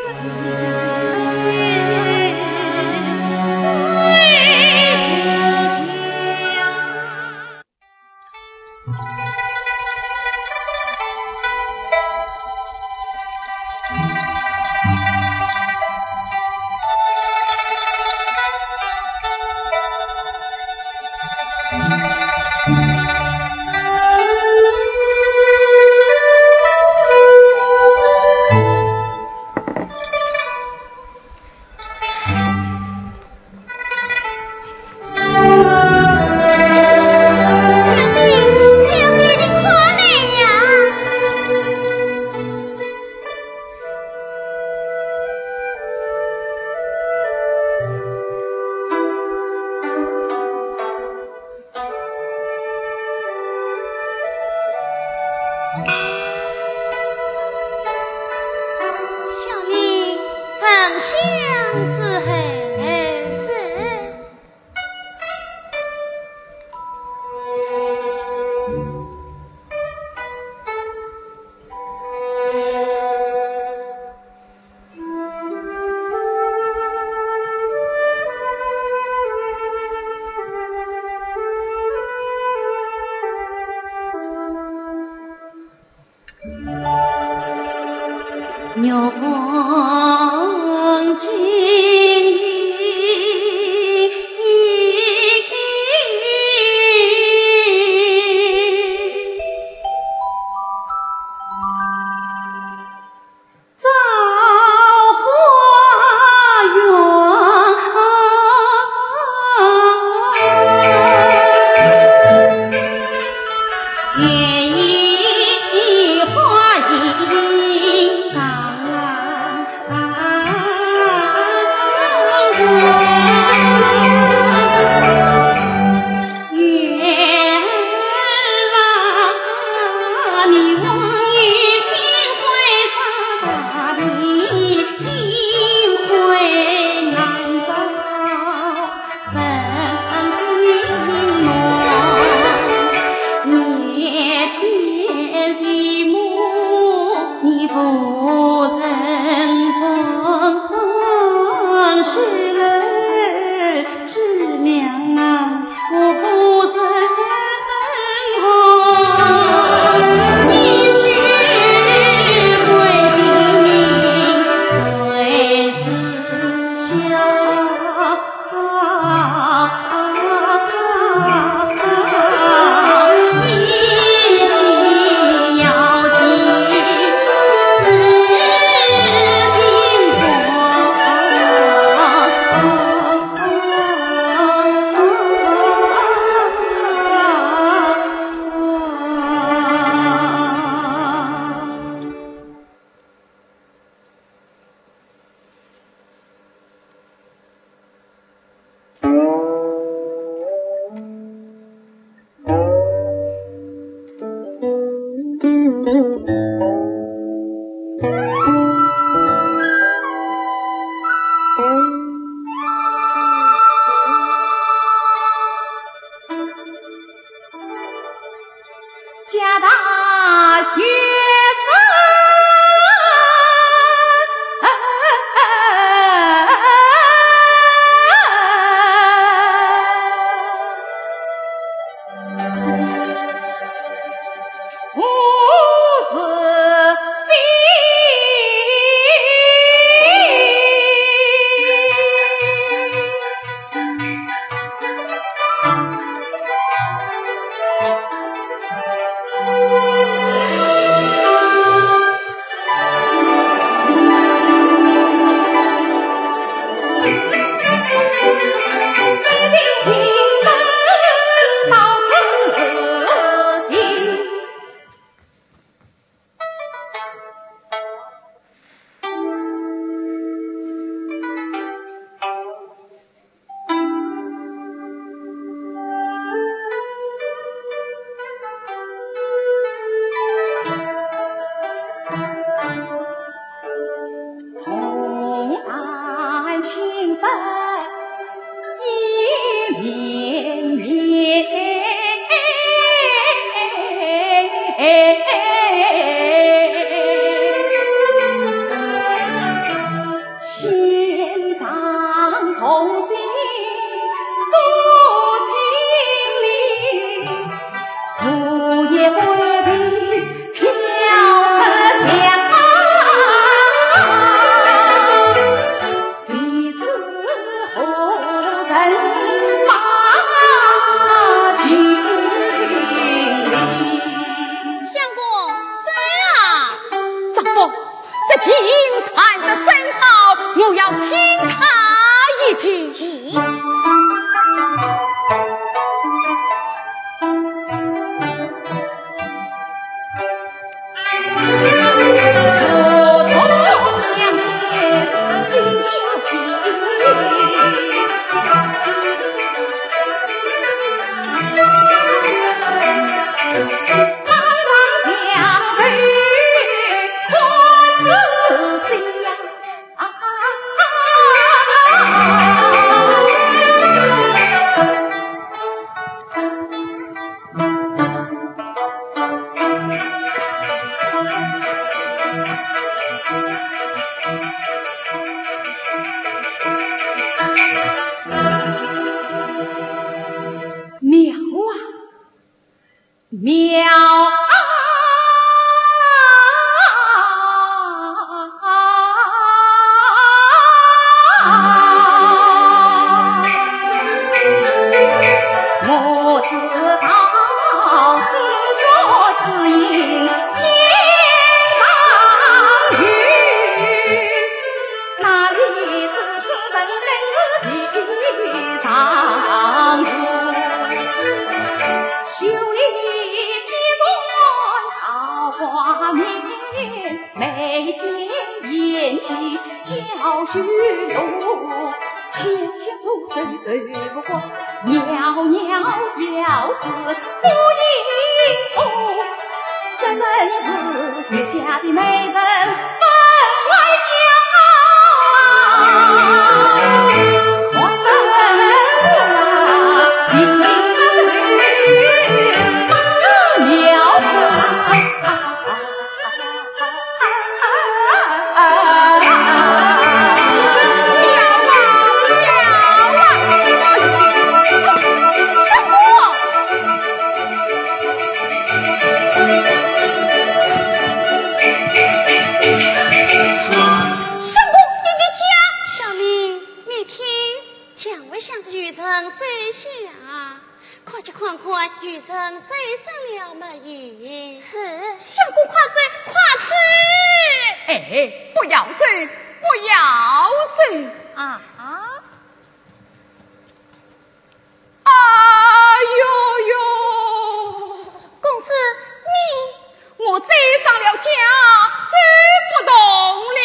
永记造花园，夜莺花影藏。 千丈同心多情理，午夜归人飘出香，谁知何人把情离？ 相公，谁啊？ 丈夫，这情看得真好，我要听他一听。 妙我知道自觉自应天上雨，哪里知此人更是地上土，修理画面眉间眼睛教虚度，牵牵手手手不过，袅袅腰子不应付，这真是月下的美人分外娇。快乐明明妙余生谁生了没有？ 是相公夸嘴，夸嘴！哎，不要嘴，不要嘴啊！哎呦呦，公子你，我睡上了家，走不动了。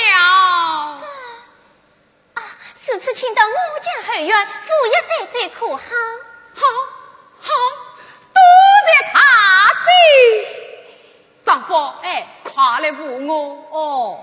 此次请到我家后院，父爷在最可好？ 好，多谢他子，丈夫，快来扶我哦。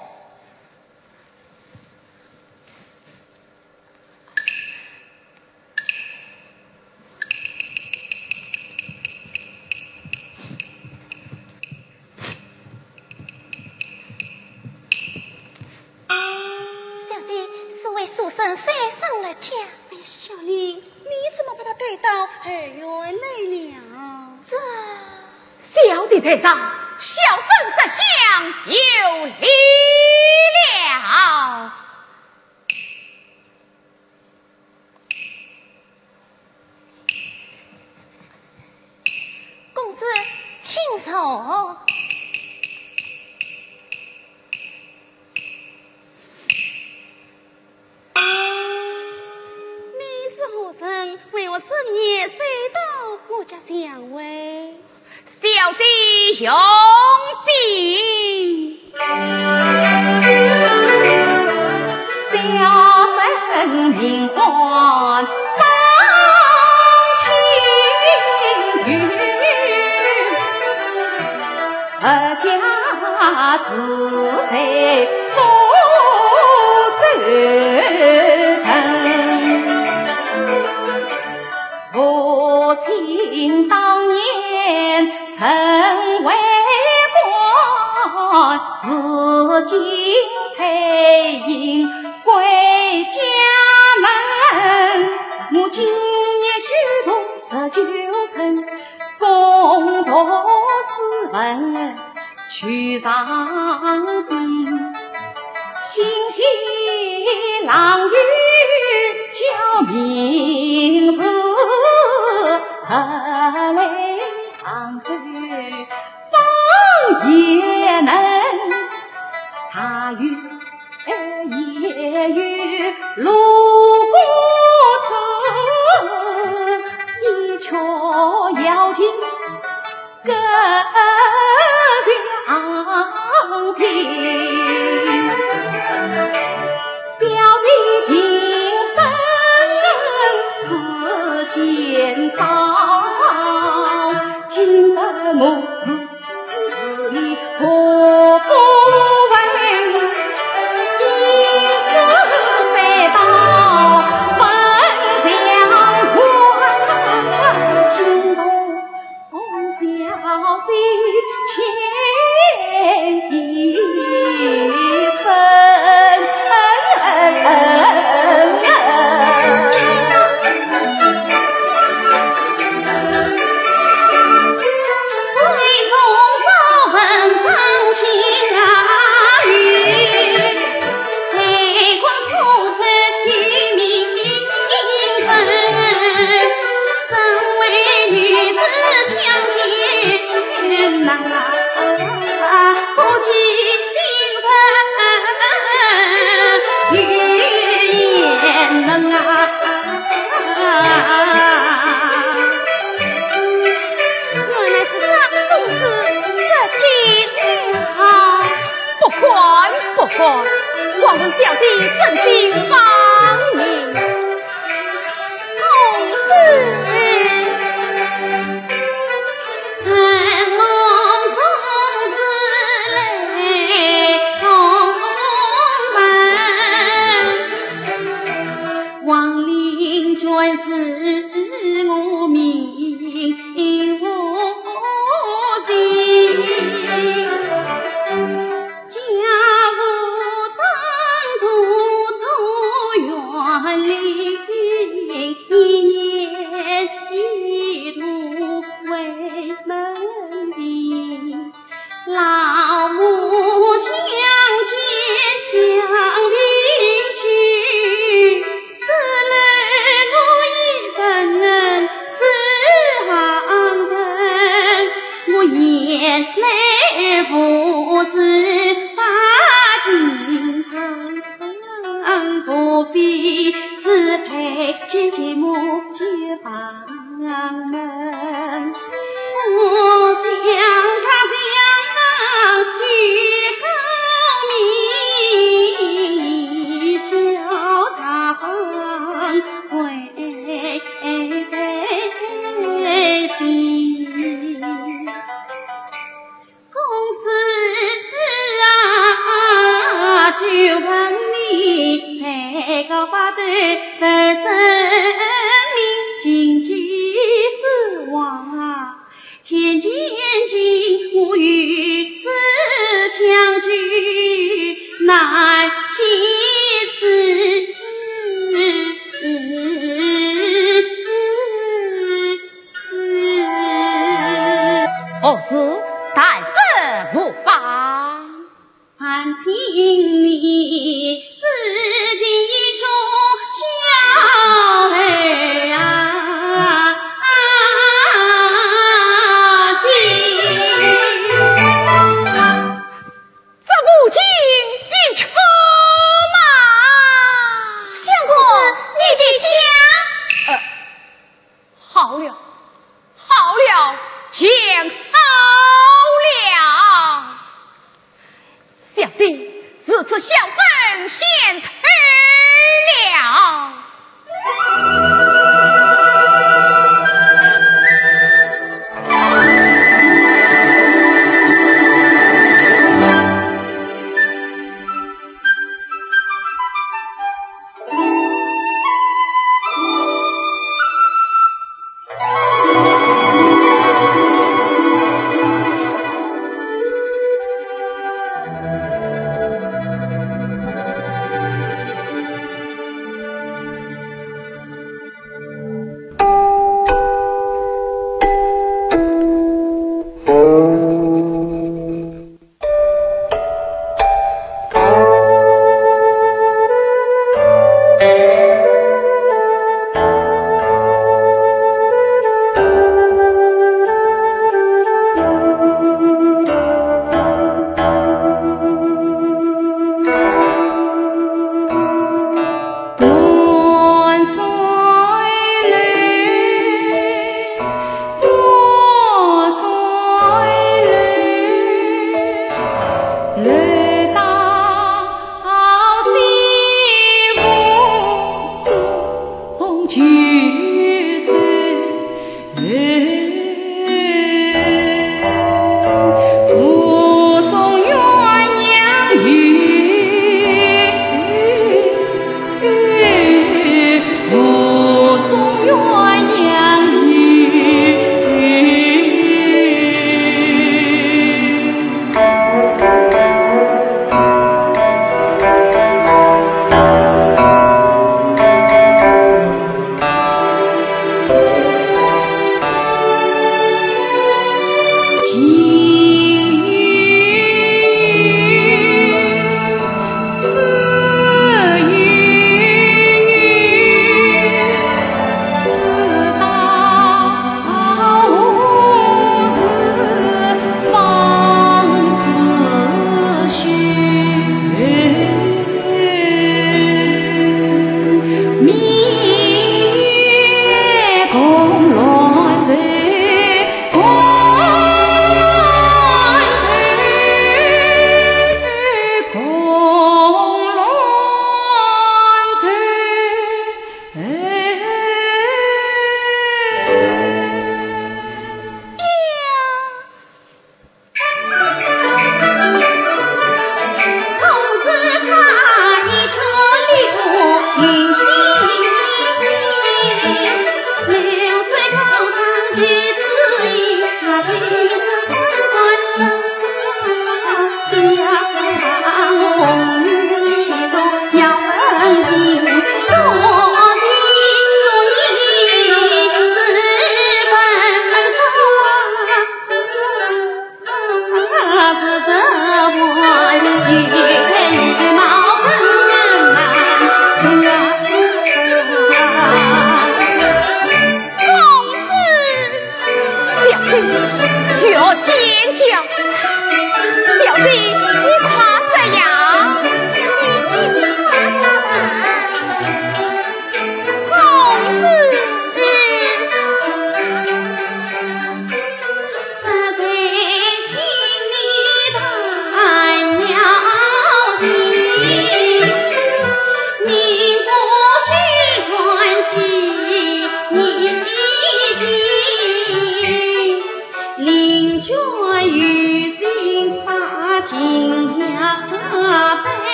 小姐，是为书生谁上了家？哎呀，小丽，你怎么把他带到后院来了？这小弟台上，小生在乡有礼了。 公子，请坐。为我深夜谁到我家相会？ 小弟用兵， 小生名唤张清玉，二家住在苏州城。父亲当年曾为官，如今退隐归郎与叫名字，何来长嘴方也能，他与也与路过此，一却要紧各相听。小弟今生世间少，听得我是里何不闻，因此才到分享欢，惊动小姐牵一生。 望问小弟真心芳名， 公子承蒙公子来同门，王陵君是我名无心。老母相见两并去，此来我一生自行人，我眼泪不是把金堂，夫妃只配见见母接房门。我想他想与高明，笑他方会在心。公子啊，就凭你才高八斗的生命，经济死亡啊！渐渐近，我与子相聚难启齿。 何事但是无妨？ 烦请你思进一处小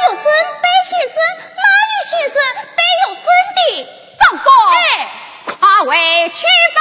有孙，辈先生，哪里先生辈有孙的？ 丈夫，快回去吧。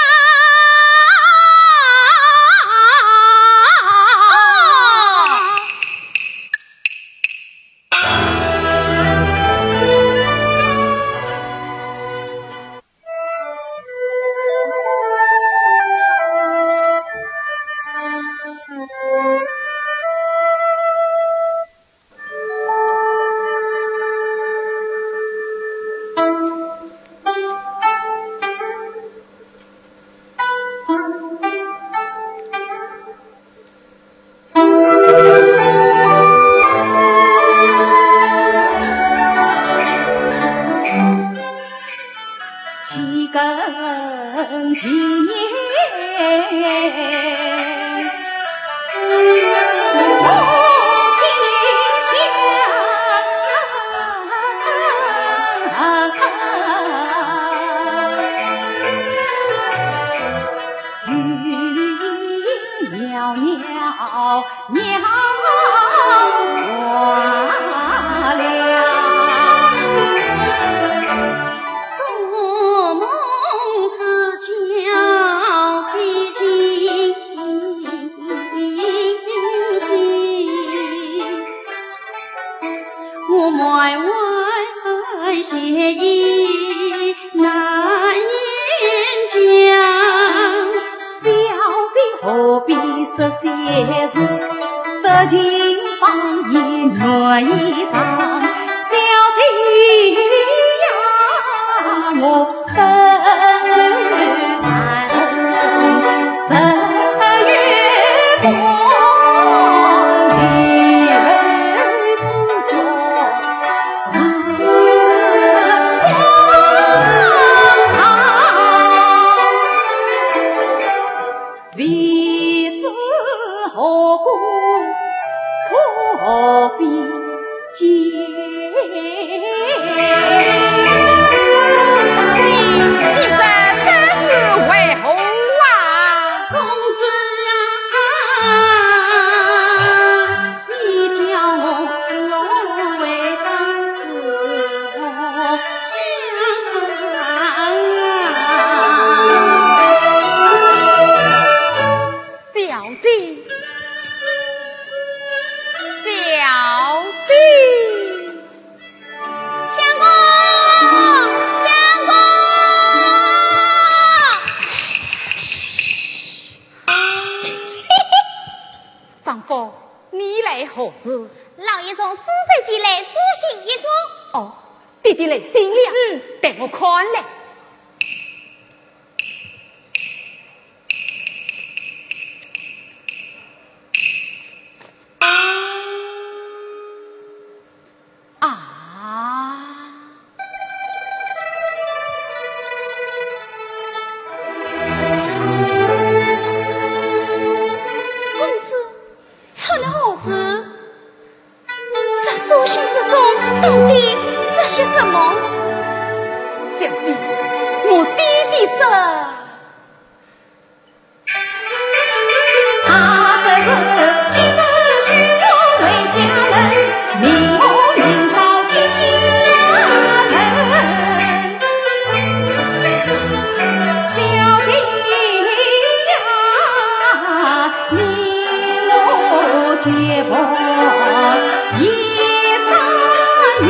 老爷从苏州寄来书信一封。 哦，弟弟来信了。等我看来。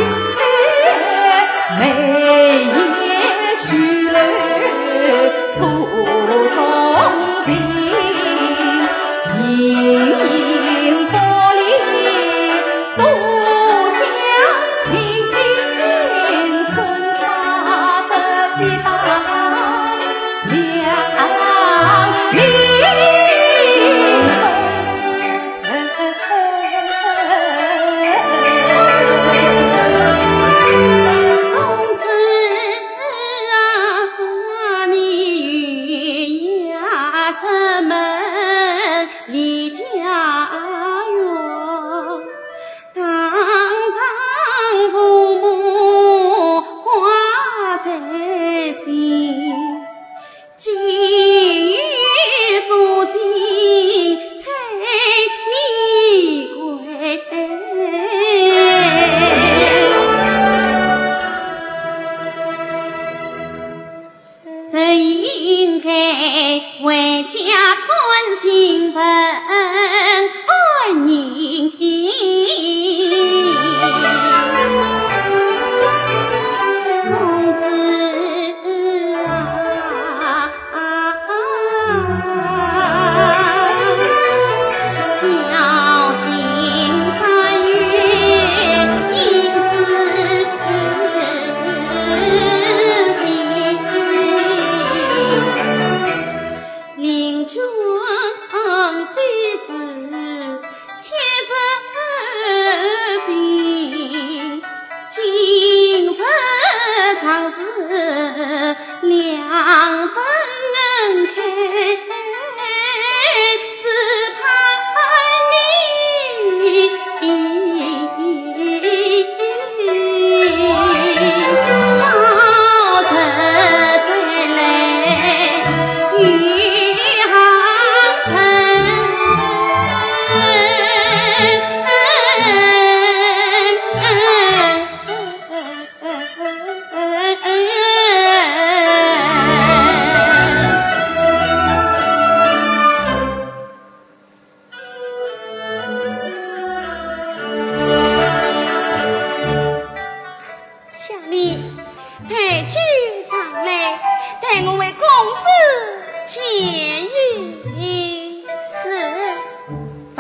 每夜许楼。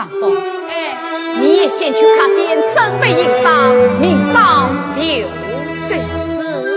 放风，你也先去卡店准备营帐，明早就这事。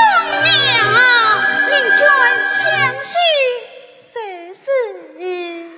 相信谁是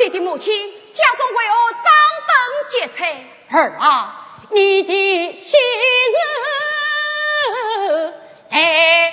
你的母亲家中为我张灯结彩。 儿啊，你的昔日爱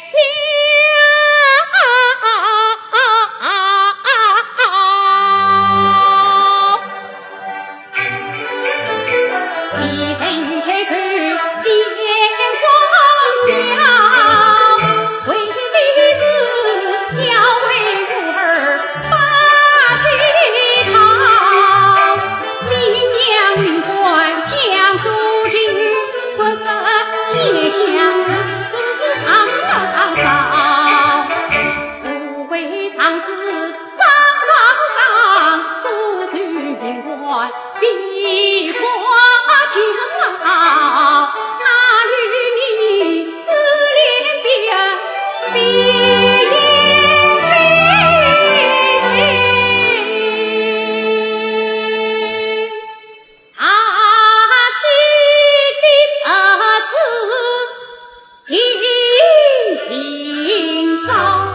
一阵开口见光笑，为的是要为我儿把菜汤，新娘命官江苏郡，不识结相思长长，不为上司张张苏州命官比花江，他与你自恋别言非，他是的十字营造。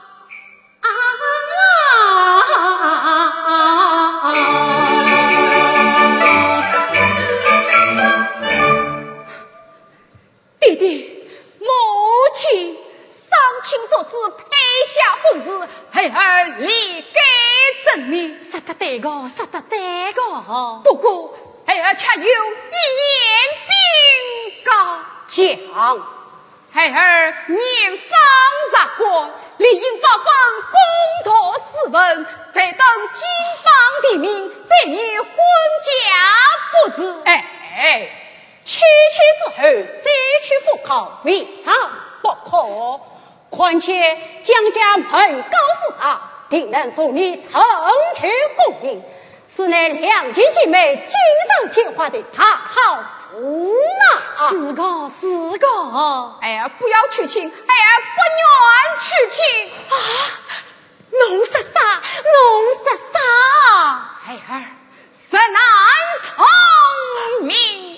弟弟，母亲丧亲作子，配下婚事，孩儿理该证明。 说得对个，说得对个。 不过孩儿恰有一言禀告， 讲， 孩儿年方入关，理应发奋攻夺斯文，待等金榜题名，再拟婚嫁布置。 哎，娶妻之后再去赴考，未尝不可。况且江家门高势大，定能助你成全功名，此乃两军姐妹锦上添花的大好福呢。是个，是个。 孩儿不要娶亲，孩儿不愿娶亲。 啊！侬说啥？侬说啥？ 孩儿实难聪明。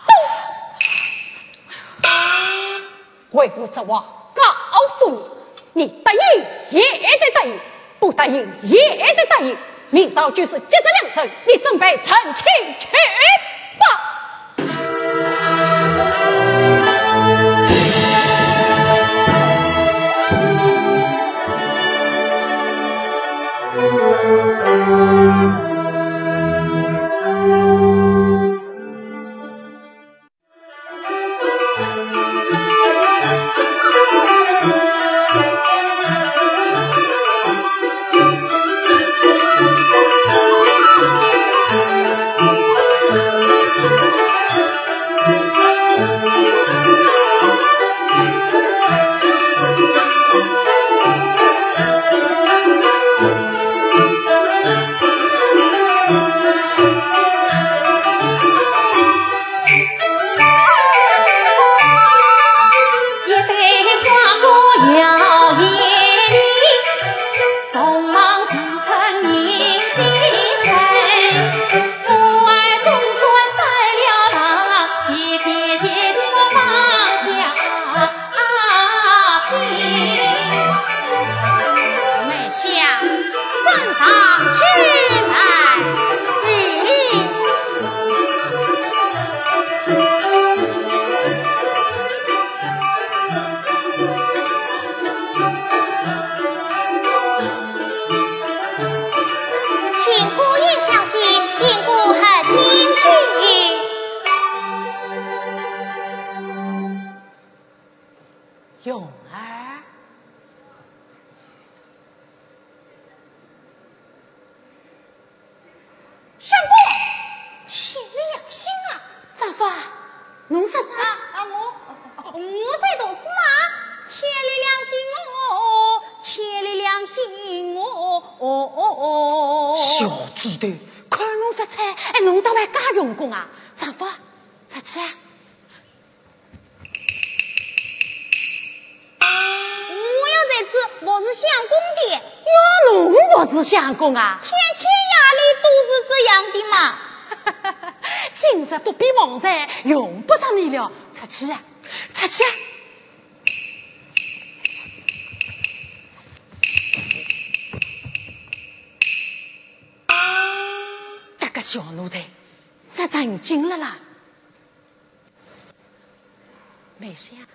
为父实话告诉你，你答应也得答应，不答应也得答应。明早就是吉日良辰，你准备成亲去吧。勇儿， 相公，天良心啊！ 丈夫，侬说啥？ 我在读书啊！天理良心哦，天理良心哦！ 小猪头，看侬发财，哎，侬当还介用功啊？丈夫，出去啊！ 我是相公的， 哟，侬我是相公啊！ 天天夜里都是这样的嘛。 今日不比往日，用不着你了，出去啊，出去啊！ 小奴才，发神经了啦！没事啊。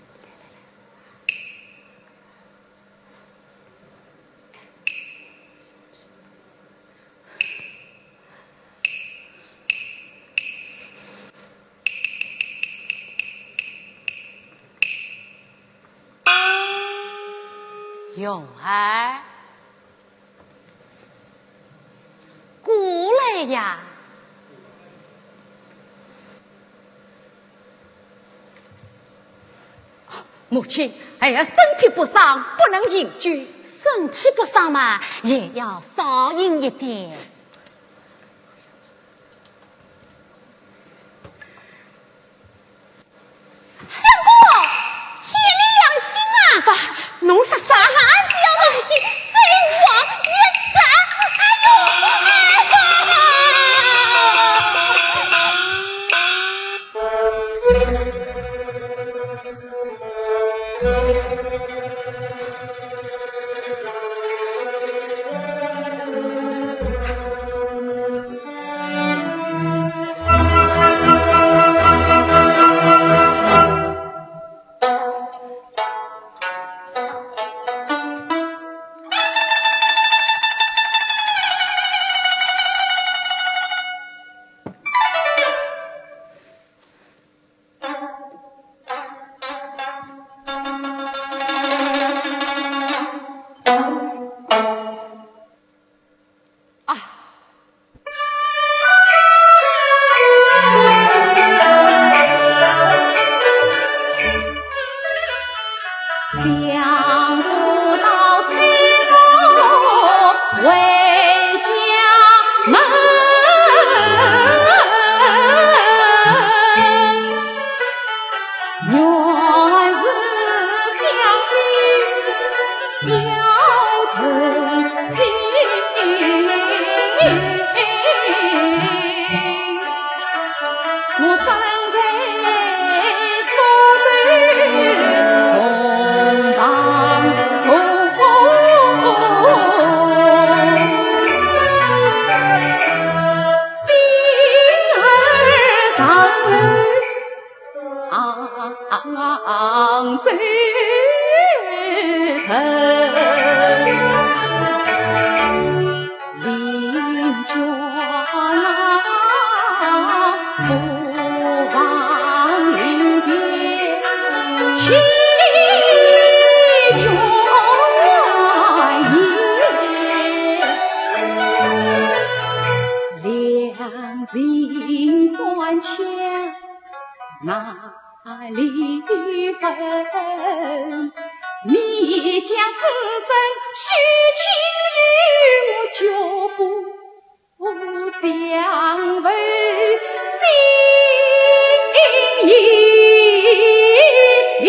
勇儿，过来呀！ 母亲，哎呀，身体不伤，不能饮酒。 身体不伤嘛，也要少饮一点。 相公，天理良心啊！ 爸，侬说啥？ 小母亲飞往一战， 想不到崔罗为家门，原是相遇要成亲。我生在苏州同房心儿上路走成邻居不忘临别情眷夜，两人关腔哪里分？你将此生许情与我就不相违，心意。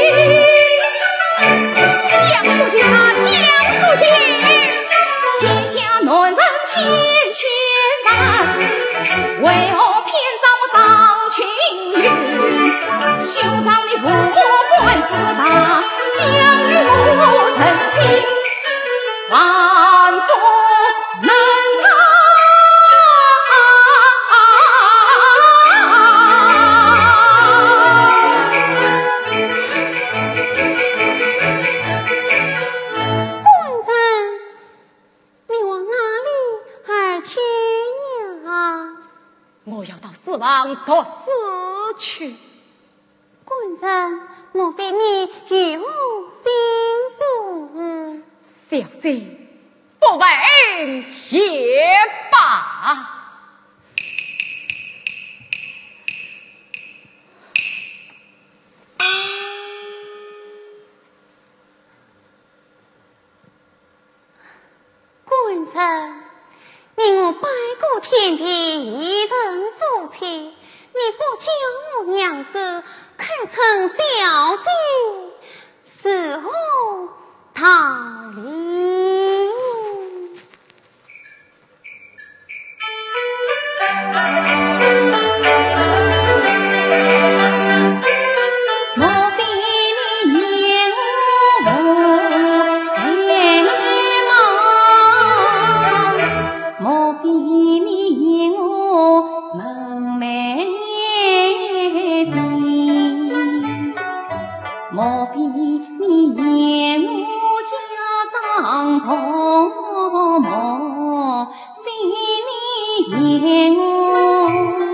江苏军啊，江苏军！ 天下男人千千万，为何偏找我张青云？休长你父母官司大，相与我成亲，万不能官人，你往哪里而去呀？ 我要到死亡读死去。 官人，莫非你与我心事？ 小姐，不问也罢。 官人，你我拜过天地一人夫妻，你不叫我娘子看成小姐，是何道理？ 莫非你念我在忙？莫非你念上头梦，非你言我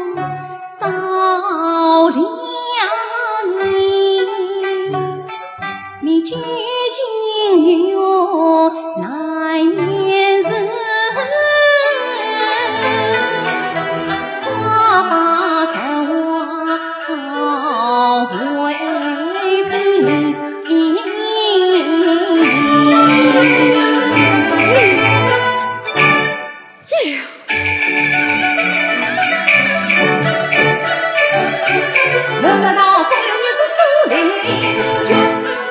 少两年，你究竟有难言事？花把神话好为情。我知道风流女子苏丽君，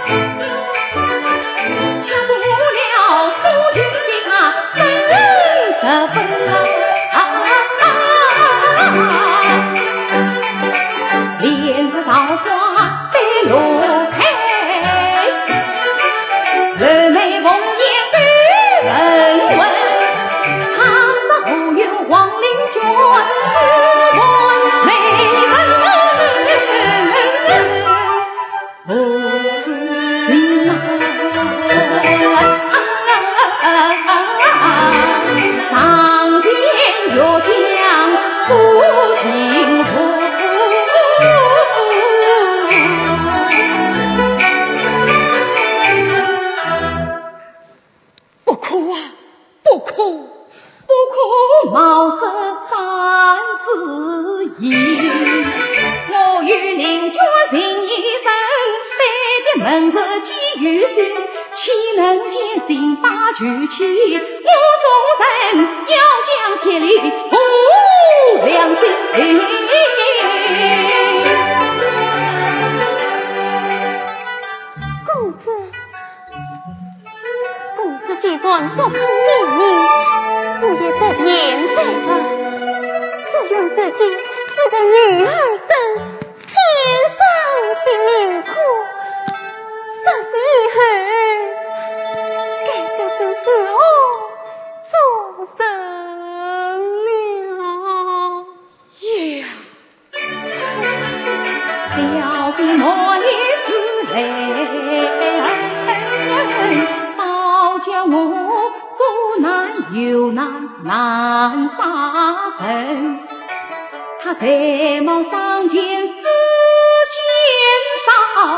抢不了苏君比她深十分莲子桃花对路开，人美凤颜对人问，唐朝后有王令君，此问美人。上天要将苏秦护， 不哭啊，不哭， 不哭茅塞三思意。我与邻居情一生，百家门是几余心，岂能见心把酒气？我众人要将铁力护良心。 公子既算不肯命你，我也不辩罪了。只愿自己是个女儿身，天生的命苦，这是以后该不知是我做成了。 爷， 小姐莫离自泪，倒叫我左难右难难杀神。他才貌上见世间少，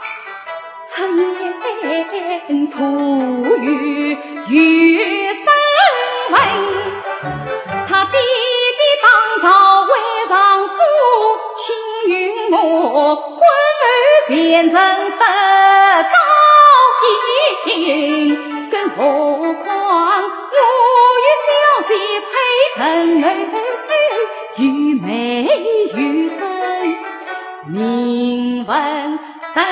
侧言吐语与生闻。他弟弟当朝为上书，青云墨昏暗前程不照应，更何况我与小姐配成儿，与美与真，名闻深。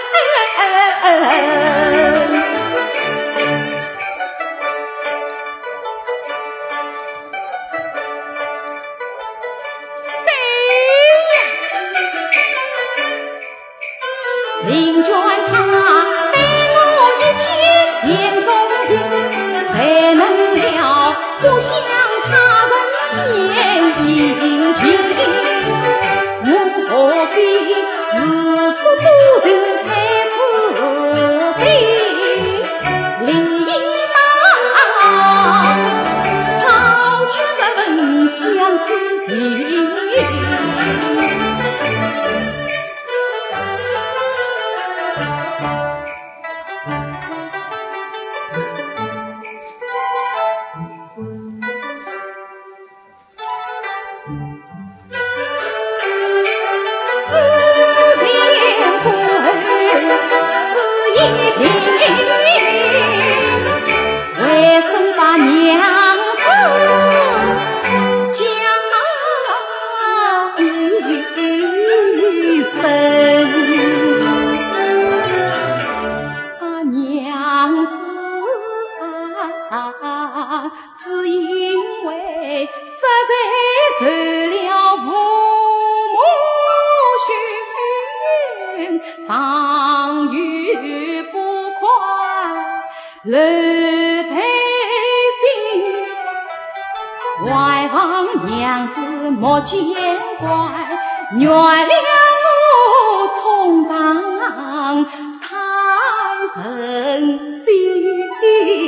邻居他被我一见眼中人，谁能料不想他人献殷勤？我何必自作多情太痴心？理应当抛却这份相思情。为生把娘子嫁一生，把娘子只因为实在受了父母训，上与不快留在心，外望娘子莫见怪，原谅我冲撞太任性。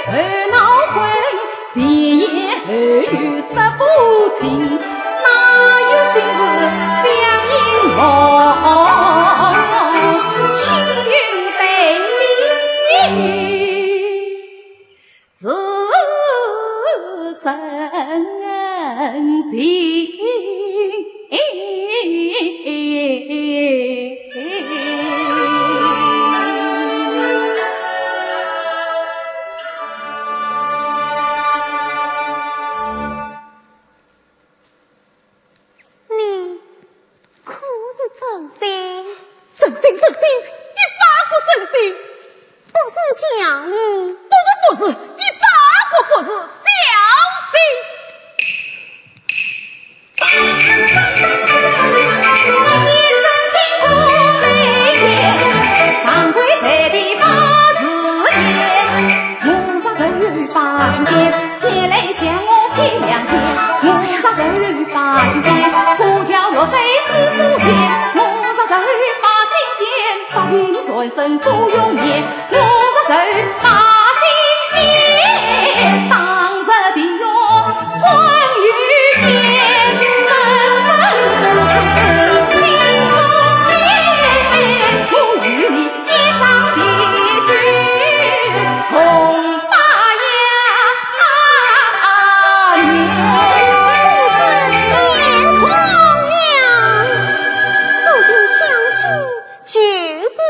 头脑昏，前言后语说不清，哪有心事相隐瞒？青云对立是真心。人生不容易，我这手把心间，当日的用混与间，生生世世心痛烈，我与你一场的剧，红八呀牛子面红娘，素君相许举子。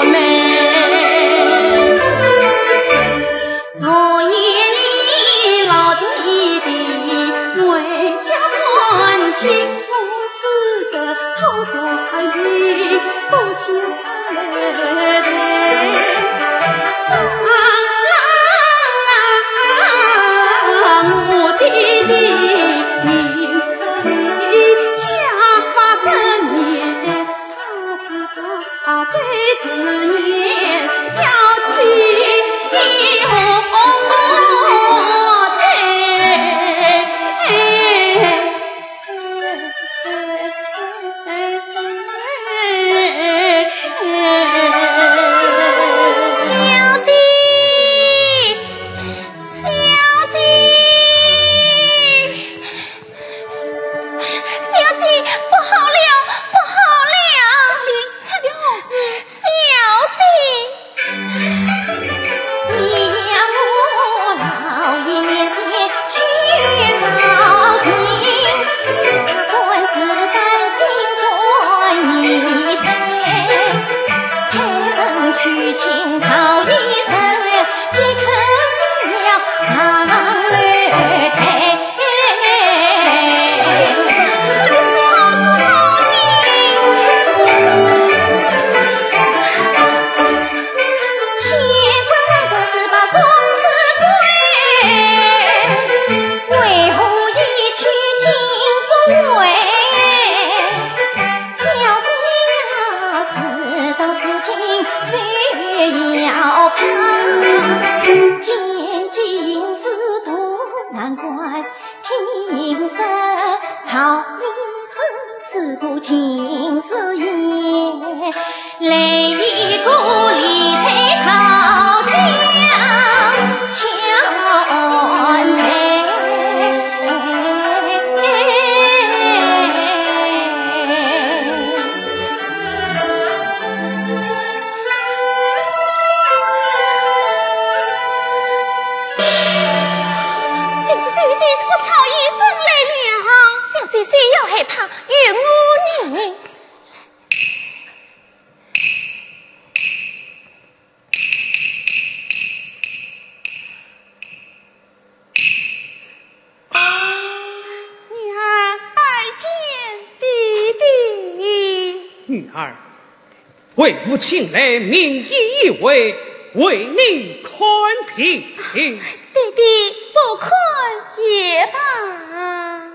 为父请来名医一位，为你看病。 弟弟不看也罢。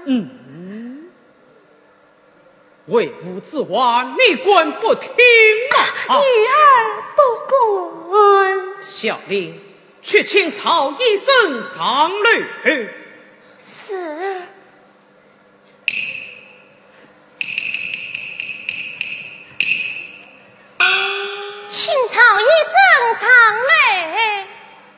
为父之话，你管不听吗？ 女儿不管。 小令去请曹医生上来。 是。请曹医生上来。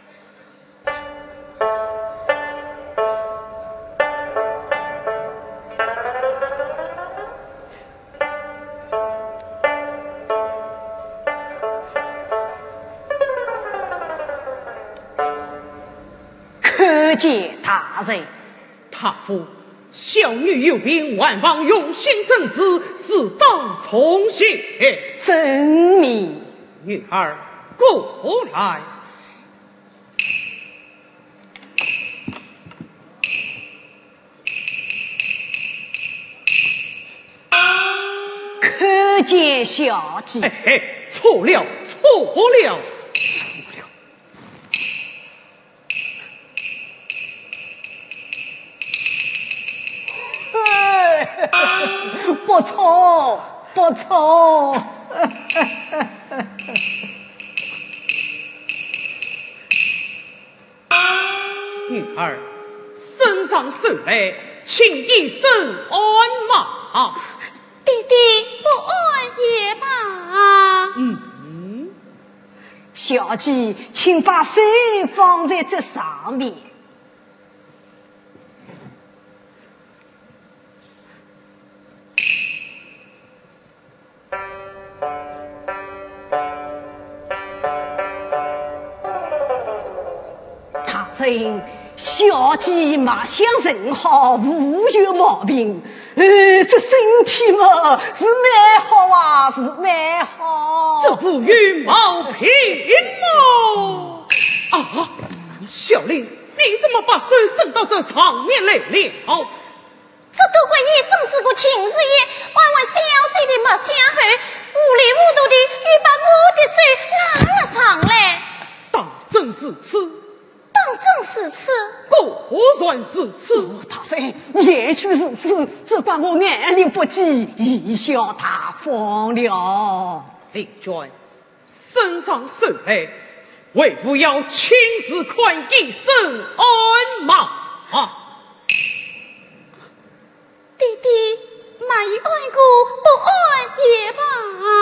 叩见大人。 太傅，小女有病，万望用心诊治，适当从刑。 遵命。 女儿过来。 叩见小姐。 错了。 不错。 女儿，身上受累，请医生按马。 弟弟不按也罢。 小姐，请把手放在这上面。大人，小姐马相人好，无有毛病。这身体嘛是蛮好啊，是蛮好。 这不与毛平吗？啊，小玲，你怎么把手伸到这上面来了？ 这都怪医生是个亲事业，万万小姐的没想好，糊里糊涂的又把我的手拉了上来。 当真是此， 当真是此， 果然是此。 大人，也许是此，只怪我眼力不济，贻笑大方了。 令君身上受害，为父要亲自看医生安吗？ 弟弟买一爱过不爱也罢。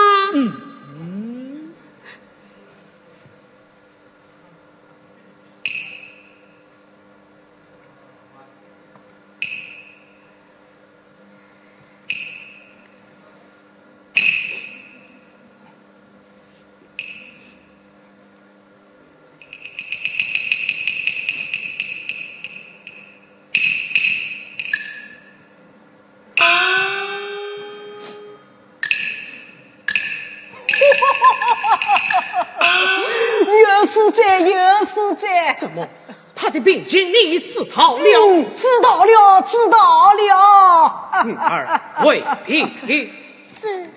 有素在， 怎么，他的病情你治好了？ 知道了，知道了。 女儿为平。 是。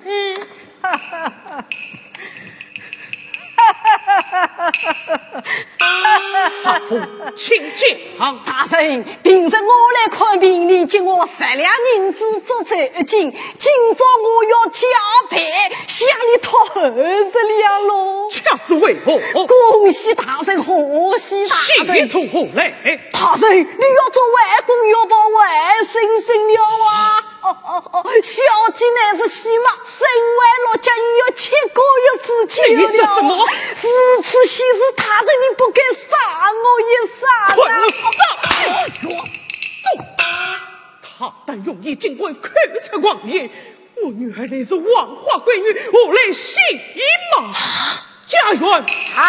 大夫，请进。 大人，平时我来看病，你请我10两银子做酬金，今朝我要加倍，向你讨20两喽。 恰是为何？ 恭喜大人，贺喜大人！ 喜从何来？ 大人，你要做外公，要把外甥生了啊！小姐乃是希望生完6家也要7个月之久了。 你说什么？ 如此喜事，大人你不该杀我一杀快我杀！他但用意尽管口出妄言，我女儿乃是王华闺女，我来信吗？家园，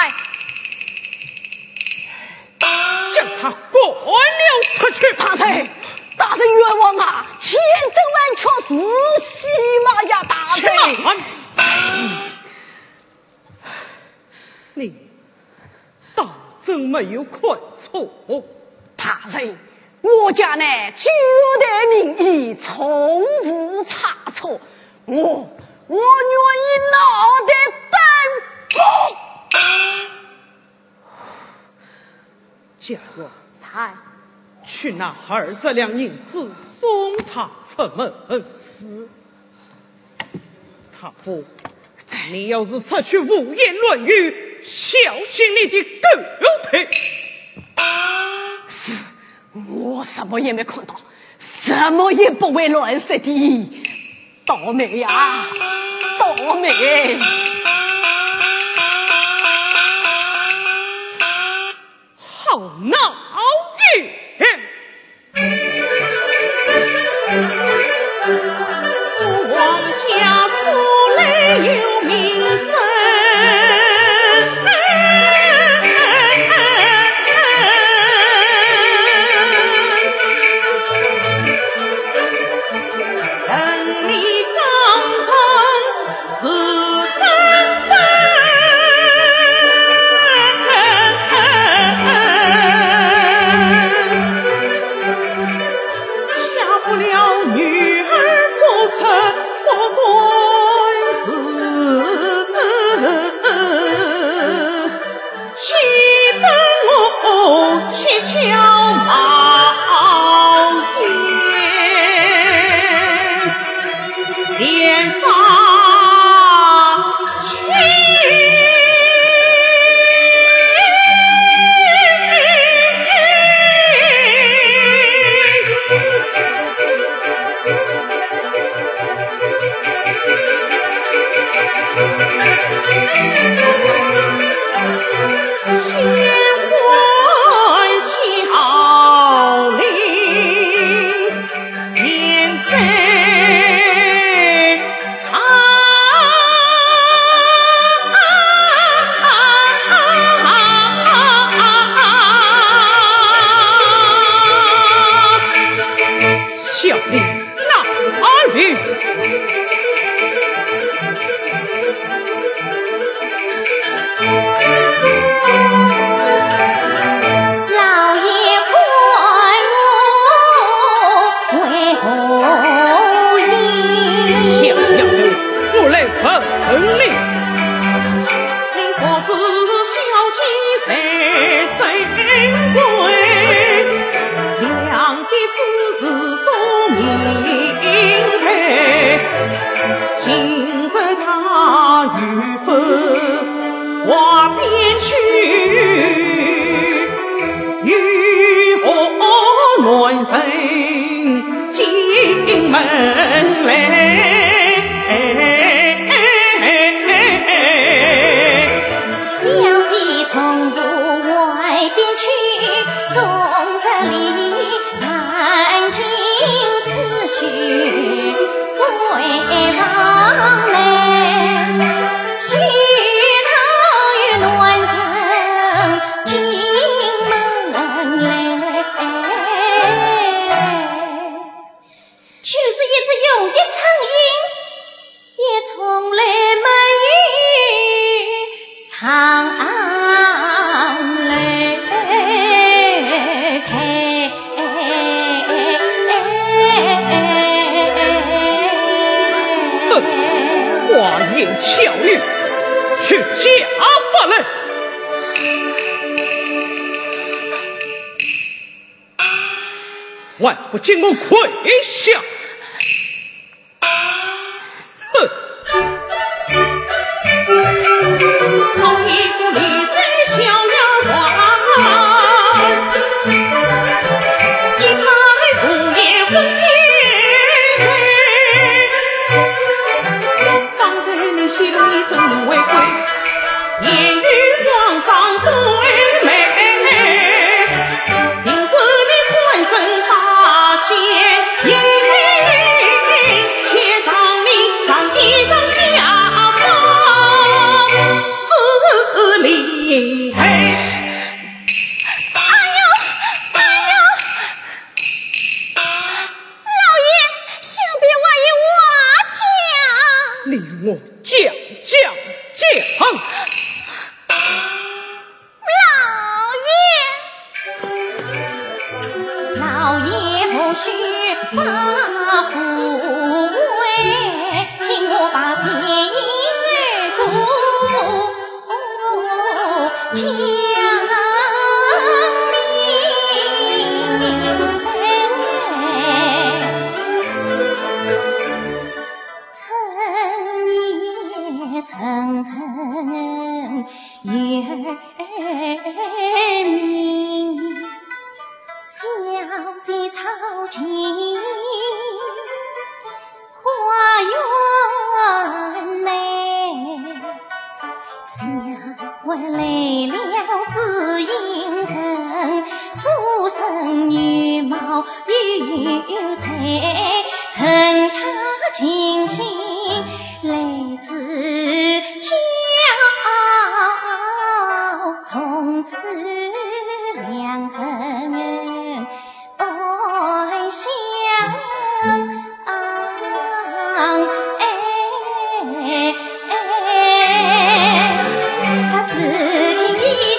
将他赶了出去。 大人冤枉啊！千真万确是西马呀，大人。 你当真没有看错？ 大人，我家呢绝对名义从无差错，我愿意脑袋担保。 家园，去拿20两银子送他出门。是。大夫，你要是出去胡言乱语，小心你的狗腿。 是，我什么也没看到，什么也不会乱说的。倒霉呀，倒霉！ 好闹剧。 王家素来有名声，人力刚强是个令，令佛寺小姐在身归，两地之事都明白。今日他与否话边去，与何乱神进门来？ 小姐从不外边去，终这里感情此绪归房来，许他与乱臣进门来，却是一只有的苍蝇，也从来没遇上来开。 花言巧语，去家法来。万不见我跪下！哼！好一个李贼小丫鬟，一派胡言混天罪，放在你心里生因为贵，言语慌张对美，平时你传真发现言且让你上衣裳家法自理。令我讲。 老爷何须发护卫，听我把心故讲明白。层层月明，小姐操琴花园内，小妹来了知音人，书生女貌有才，趁他清醒来自家，从此两人爱相他事情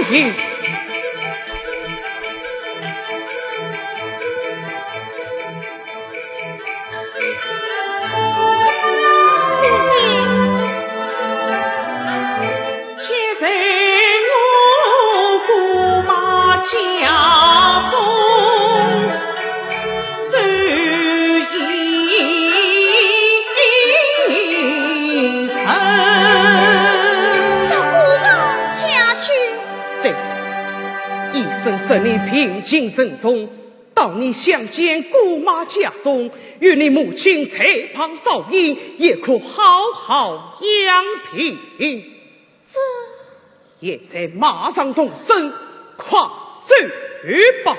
意。现在我姑妈家中走一程。 到姑妈家去？ 对，一生使你平静慎重，到你相见姑妈家中，与你母亲在旁照应，也可好好养病。 这现在马上动身，快走吧。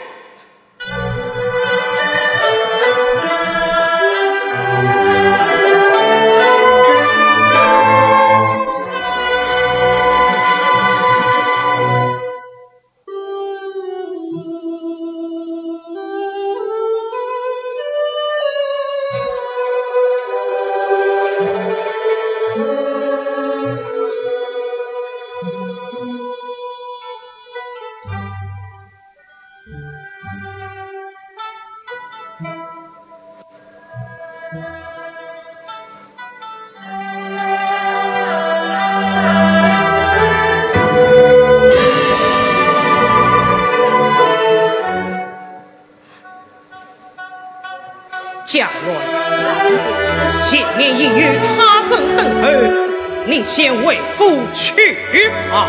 家来，前面已有他生等候，你先为父去吧。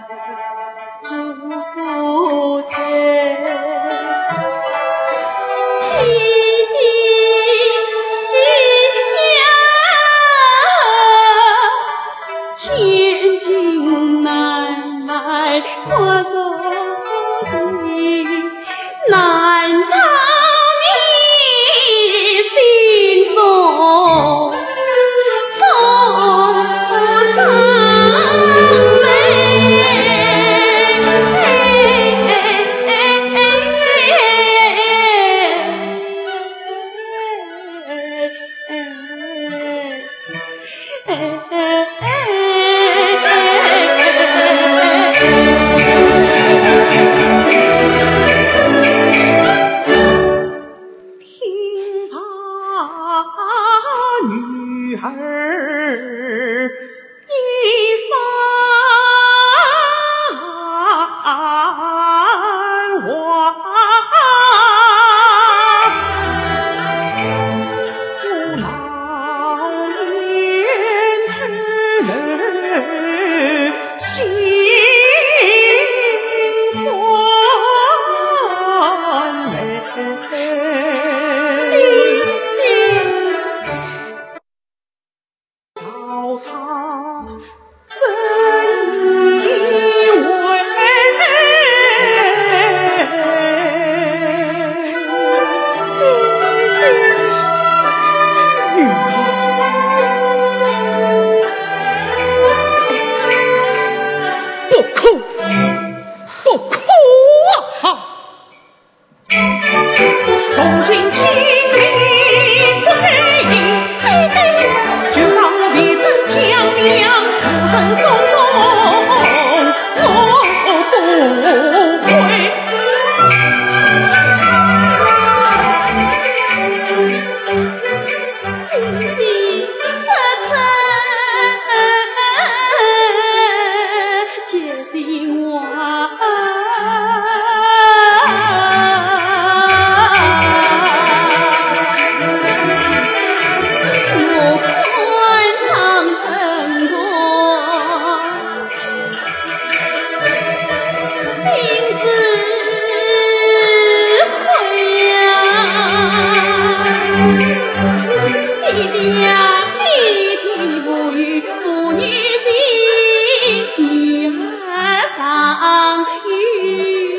不才，弟弟呀，千金难买多少钱，难逃你心中痛伤听他女儿一番话，我老年人心酸泪。找他怎以为？ 不哭，不哭啊！ 从今情理不对应，就当我彼此将娘苦声送终后不悔。弟弟实诚结心话。我宽长成功，心思悔呀，弟弟呀，弟弟不与父女心，女儿伤于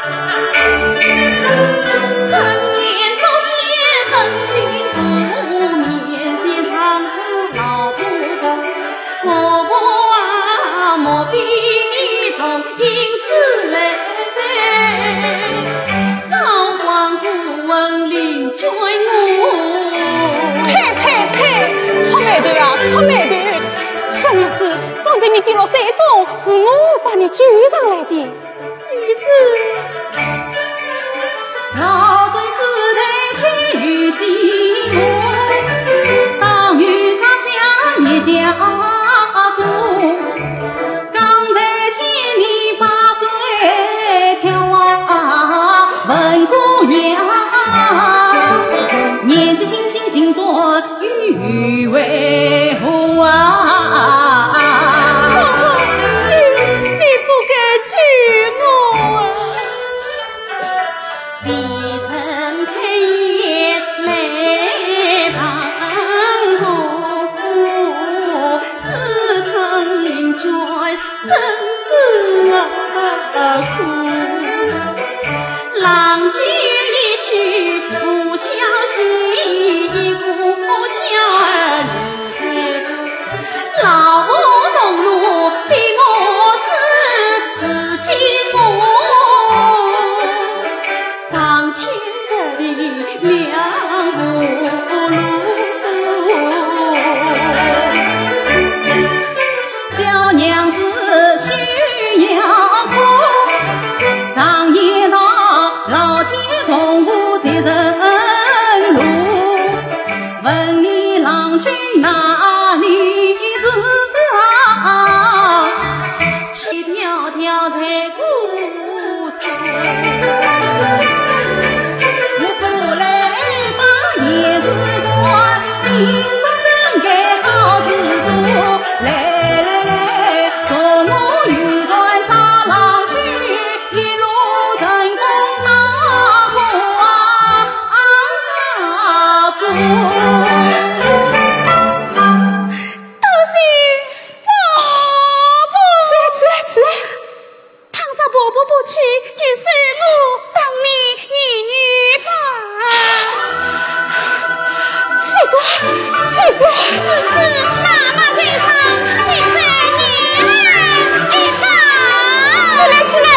跌落山中，是我把你救上来的。你是老身世代却与心我，当与长下你家姑，刚才见你8岁跳问姑娘，年纪轻轻心多欲为何啊？郎君一去不消息，故家儿女老夫动怒逼我死己我，上天设的两不路，小娘子需要哭，常言道老天从无谁人路，问你郎君哪里是啊？千条条在故事，我说来把夜事过，今朝更该好事做，来来来，送我玉船扎郎去，一路成功那苦说。 多谢婆婆，起来，倘若婆婆不去，就是我当你女吧。奇怪，此次妈妈在场，请在女儿一旁。起来！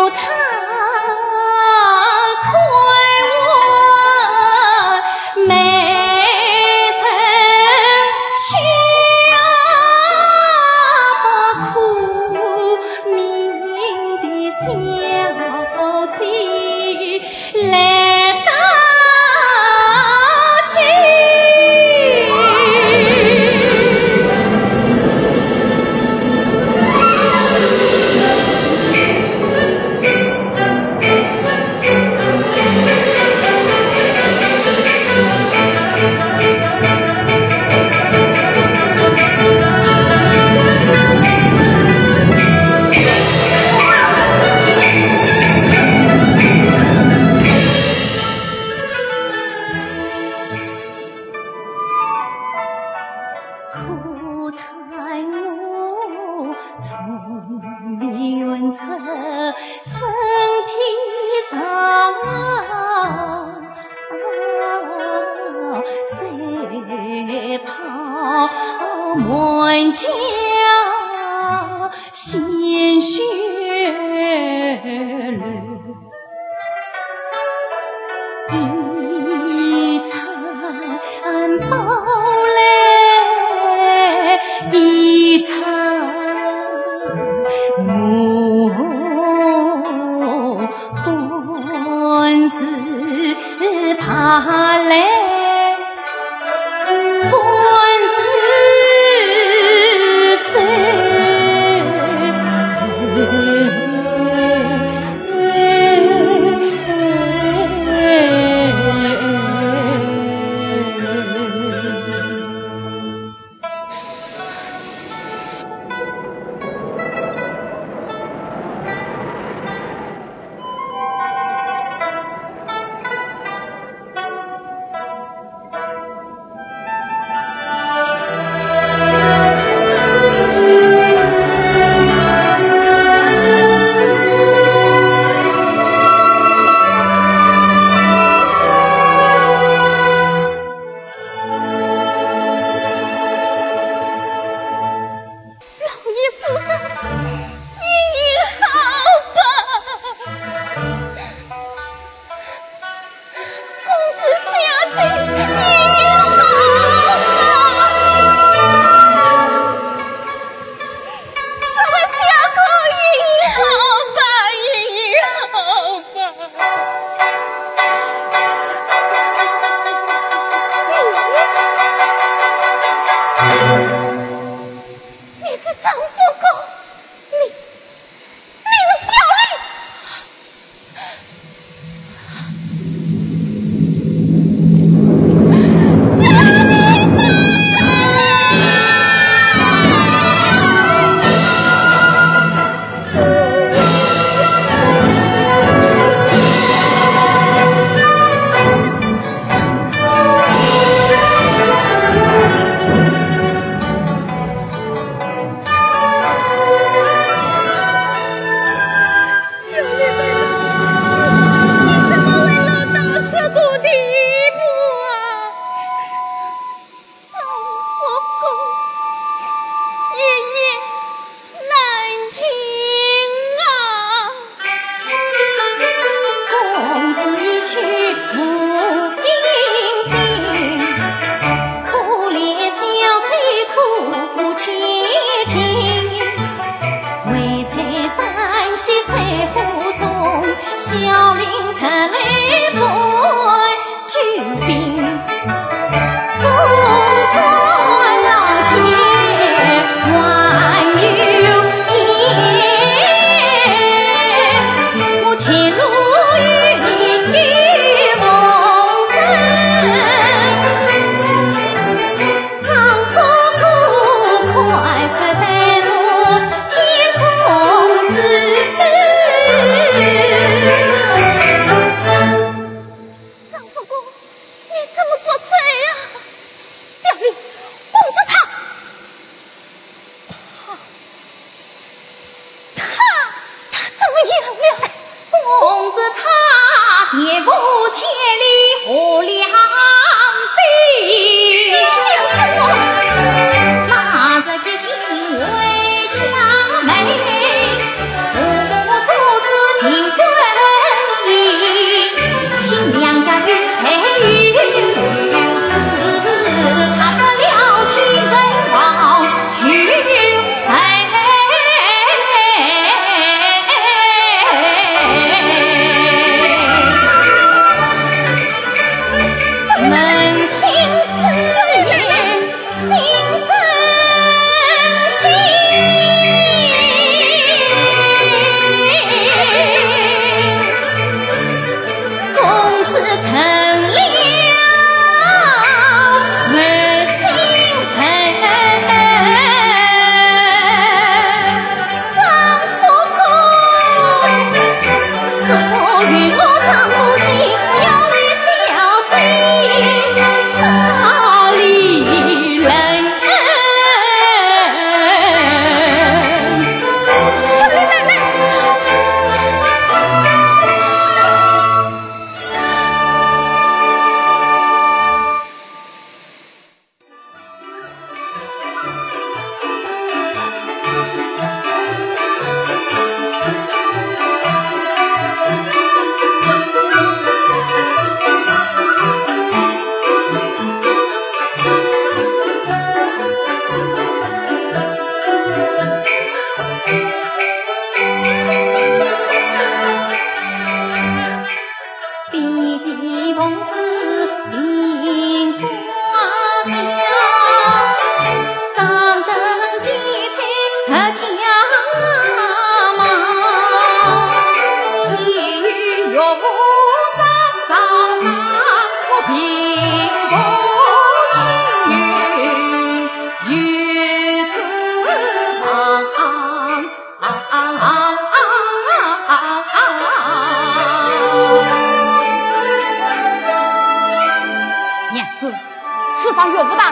为家美，父母父子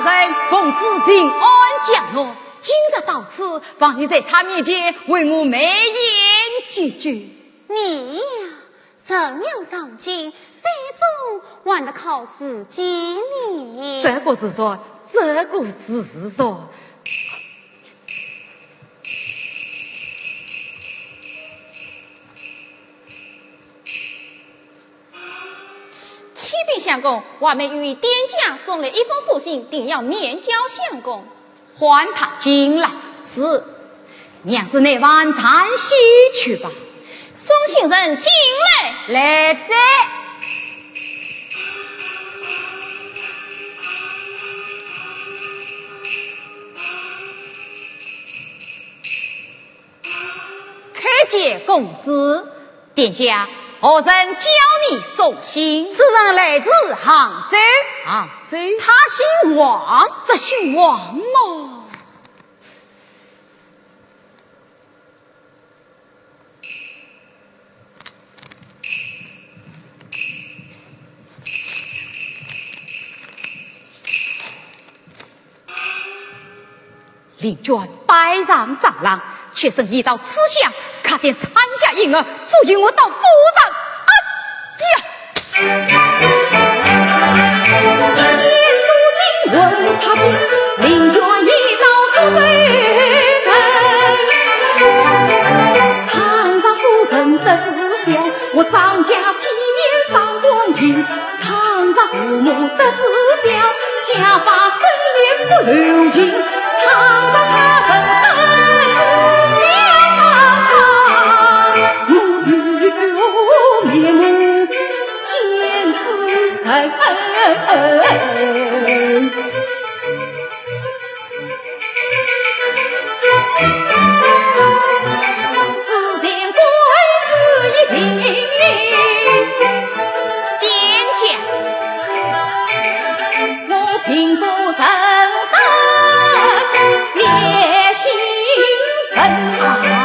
人公子平安降落，今日到此，望你在他面前为我美言几句。 你呀，神要上进，最终还得靠自己呢。 这个是说，这个是说。 启禀相公，我们与店家送了一封书信，定要面交相公。 唤他进来。 是， 娘子那晚餐西去吧。 送信人进来， 来者。 叩见公子。 店家，何人教你送信？ 此人来自杭州， 杭州， 他姓王， 这姓王吗？令君拜上长郎，却生一道此相，卡点参下婴儿，所以我到府上。 一见书信问他情，令君一道赎罪臣。堂上夫人得知晓，我张家体面上官情。堂上父母得知晓，家法森严不留情。堂上他人得知晓，母女面目见此神。事情归子一听， 店家， 我并不承担写心神啊！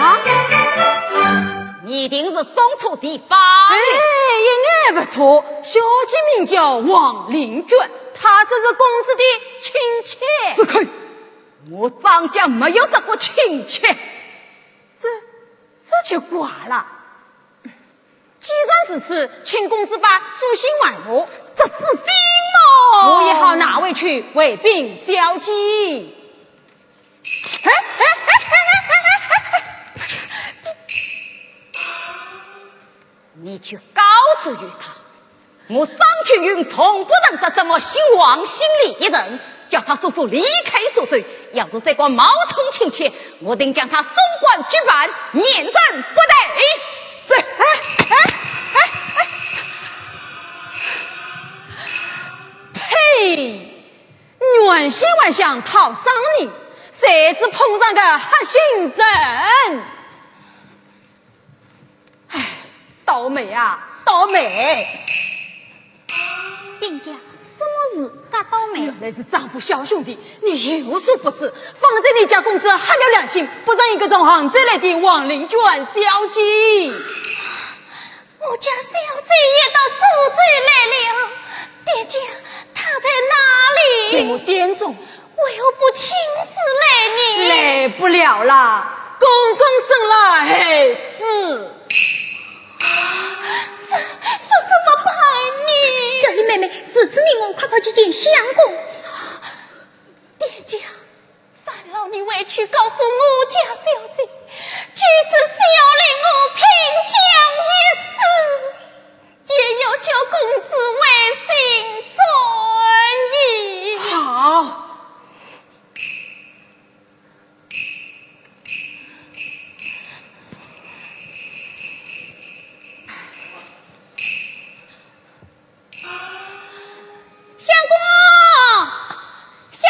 你一定是送错地方了。 一眼不错，小姐名叫王令娟，她是公子的亲戚。 子开，我张家没有这个亲戚。 这就怪了。既然是此，请公子把书信还我。 这是心吗？ 我也好拿回去为禀小姐。 你去告诉于他，我张青云从不认识什么姓王姓李一人，叫他速速离开所罪。要是这个冒充亲戚，我定将他送官举办，免人不得。对， 呸！原先还想讨伤你，谁知碰上个黑心人。唉，倒霉啊，倒霉！ 店家，什么事噶倒霉？ 原来是丈夫小兄弟，你有所不知，放在你家公子害了良心，不让一个从杭州来的王令娟小姐。 我家小姐也到苏州来了，店家，她在哪里？ 在我店中。 为何不亲自来呢？ 来不了了，公公生了孩子。 这怎么办呢？ 小丽妹妹，此次命我快快去见相公。 店家，烦劳你回去告诉我家小姐，即使小令我拼将一死，也要叫公子为心转意。 好。 相公，相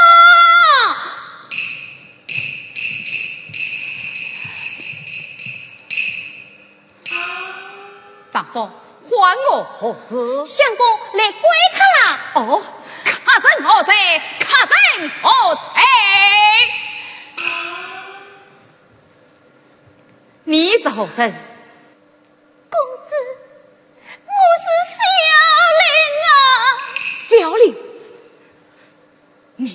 公，丈夫还我何事？ 相公来归他啦！ 哦，客人何在？客人何在？你是何人？ 公子，我是小令啊。 小令，你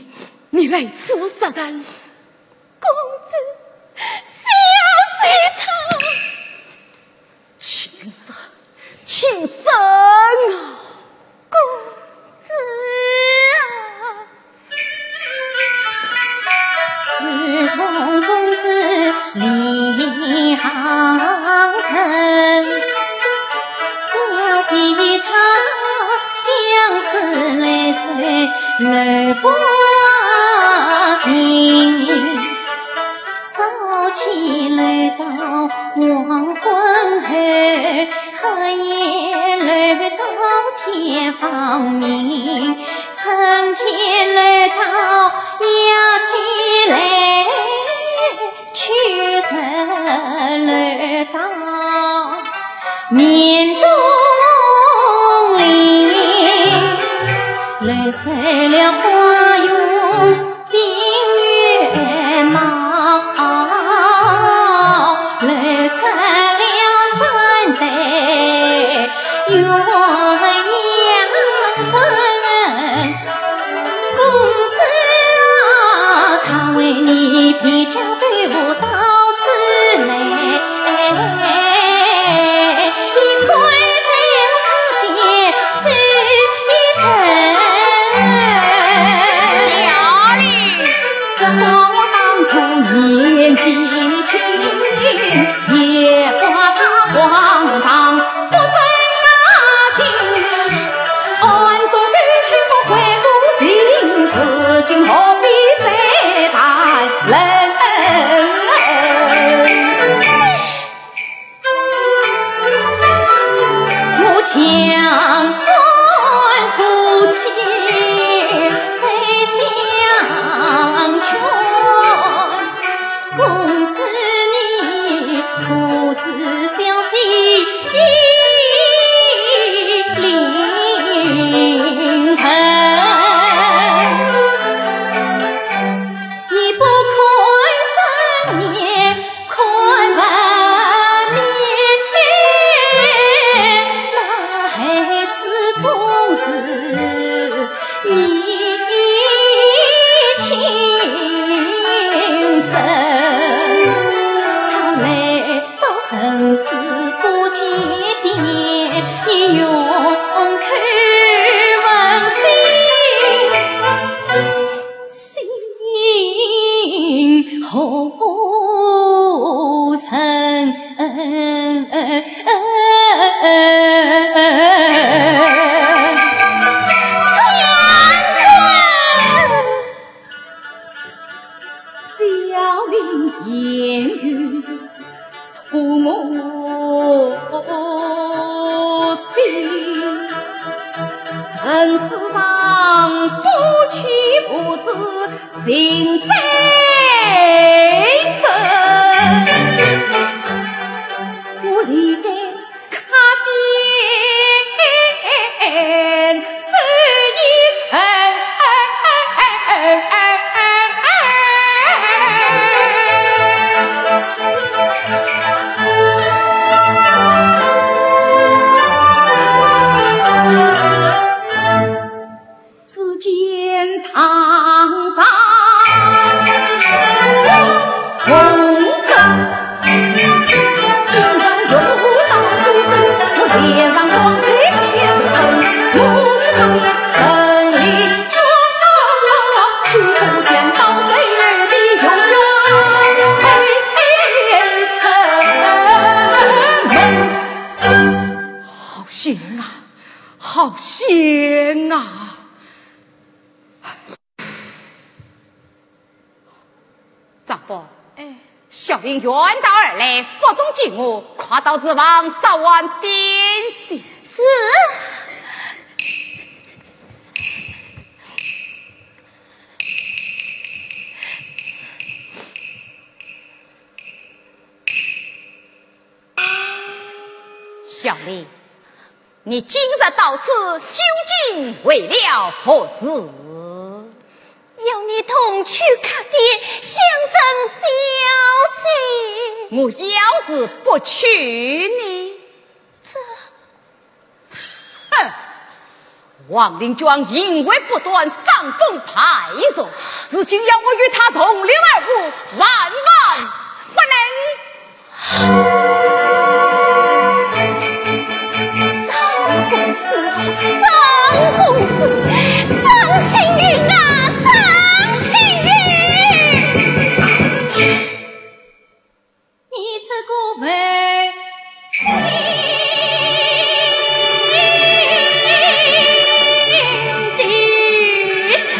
来不行，早起来到黄昏后，黑夜来到天放明，春天来到压起来，秋色来到面冬林，来塞了花园冰月貌，来塞了三代鸳鸯针。公子啊，他为你披甲队伍到此来，一块在他的走一程。 小丽， 这话我当初年纪轻，也怪他荒唐不正经。暗中语气不回顾心事，今何必再谈人？ 我强安夫妻再相劝，公子你苦自小姐临盆，你不宽3年宽文面，那孩子总是你亲生，他来到生死不节点，你用口问心后生。 小林言语触我心，人世上夫妻父子心最真。我离开卡店走一程，只见堂上红灯，今日又到苏州，我脸上光彩贴身，我去看见神灵君，去不见到岁月的永远黑尘门。 好险啊，好险啊！丈夫，小林远道而来，府中见我，跨道之王稍晚点心。 是。 小林，你今日到此究竟为了何事？ 要你同去看店相生小姐。 我要是不去呢？哼！王令庄因为不断伤风派弱，如今要我与他同流而舞，万万不能。 张公子，张公子，张青云啊，张青云，你这个为心的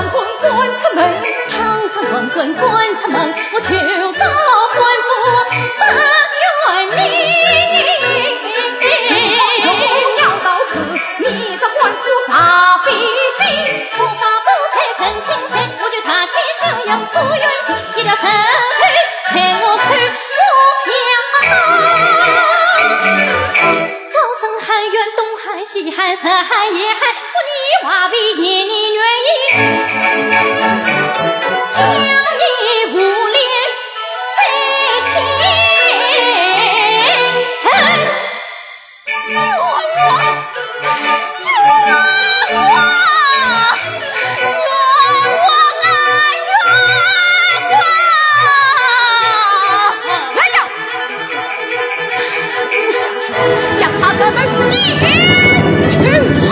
滚滚滚出门，唐僧滚滚滚出门，我求告官府把冤命。若要到此，你这官府大费心，头发不才成心才，我就踏起小羊诉冤情，一条绳头才我看高声喊冤，东喊西喊，侧喊也喊，不你话为言你愿意，将你无脸再见身。冤枉！冤枉！ 来呀！不下去，将他的门进去。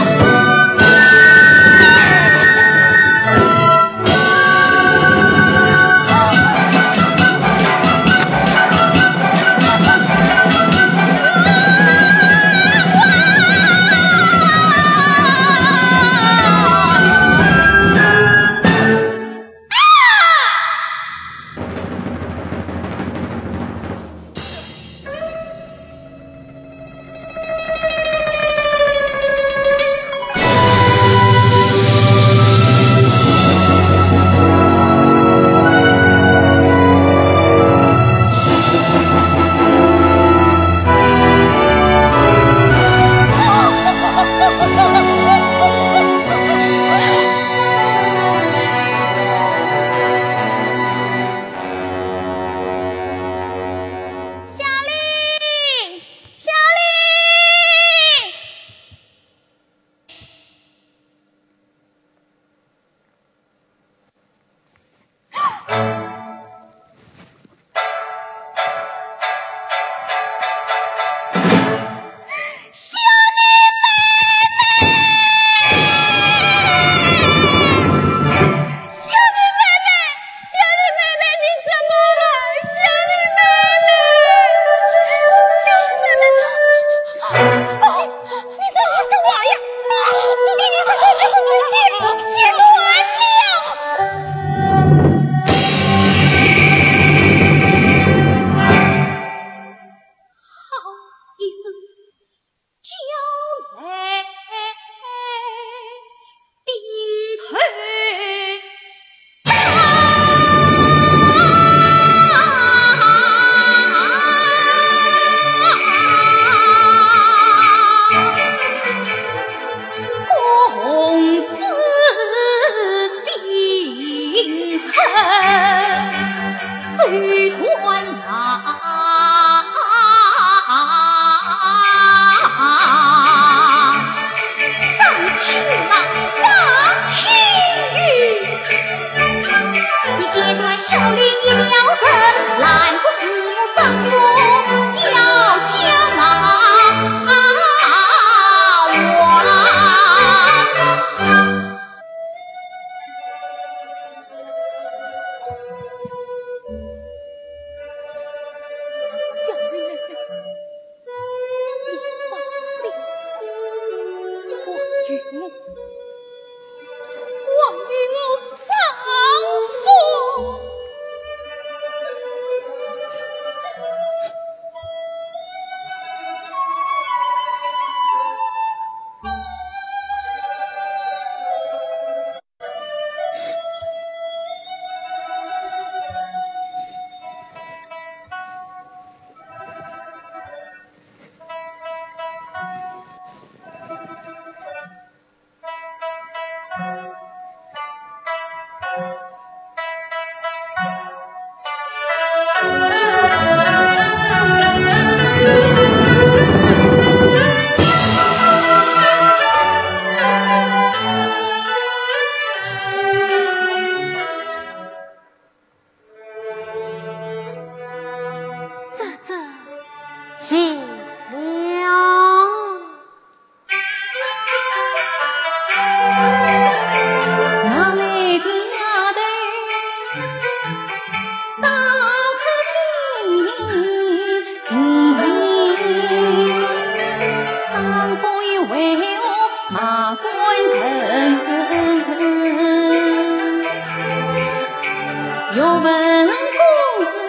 又问公子，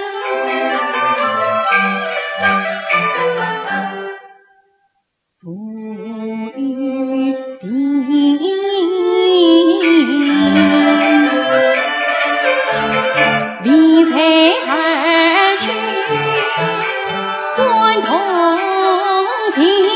不预定，离财而去，关同情。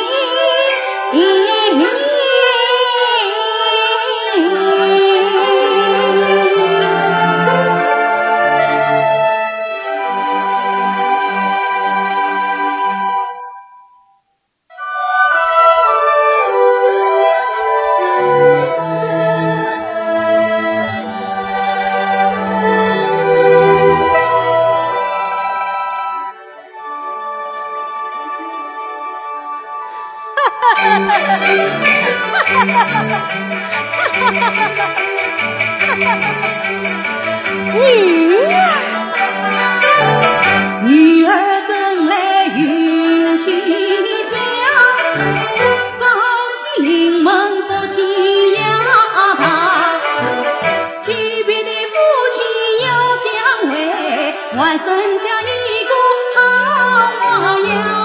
女儿生来运气佳，伤心门夫妻呀他，举别的夫妻要相会，还剩下一个好娃呀。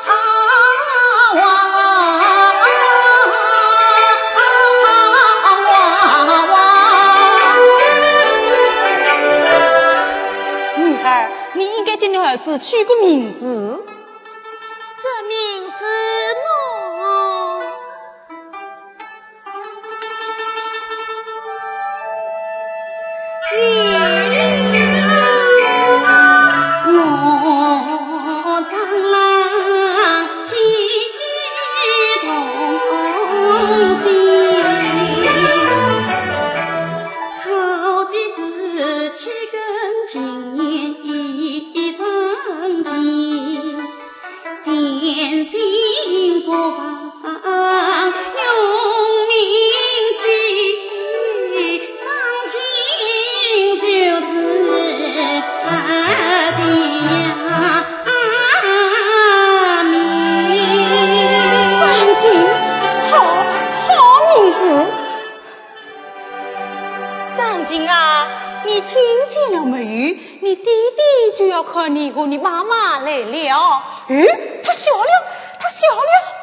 儿子取个名字， 这名字么？ 我张郎激动心，靠的是七根金眼一长情，先行不忘用命去，长情就是他的呀命。 长情，好名字。长情啊，你听见了没？你弟弟就要和你和你妈妈来了。他笑了，他笑了。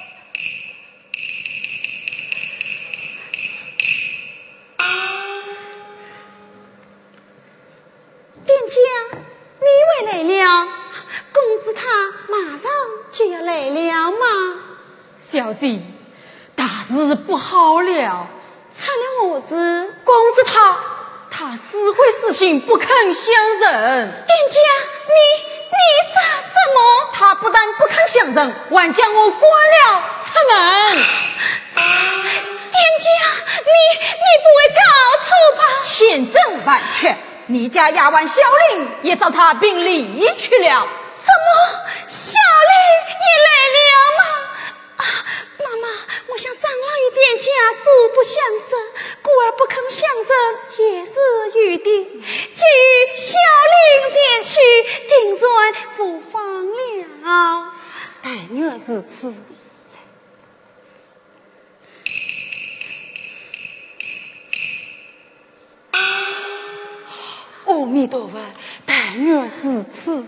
店家，你回来了，公子他马上就要来了嘛。 小姐，大事不好了， 出了何事？ 公子他死会死心，不肯相认。 店家，你说什么？ 他不但不肯相认，还将我关了出门。 店家，你不会搞错吧？ 千真万确，你家丫鬟小玲也遭他并离去了。 怎么，小丽也来了吗？妈妈，我想长老与店家素不相识，故而不肯相认，也是有的。既小玲前去，定然不放了。 但愿是此。阿弥陀佛，但愿是此。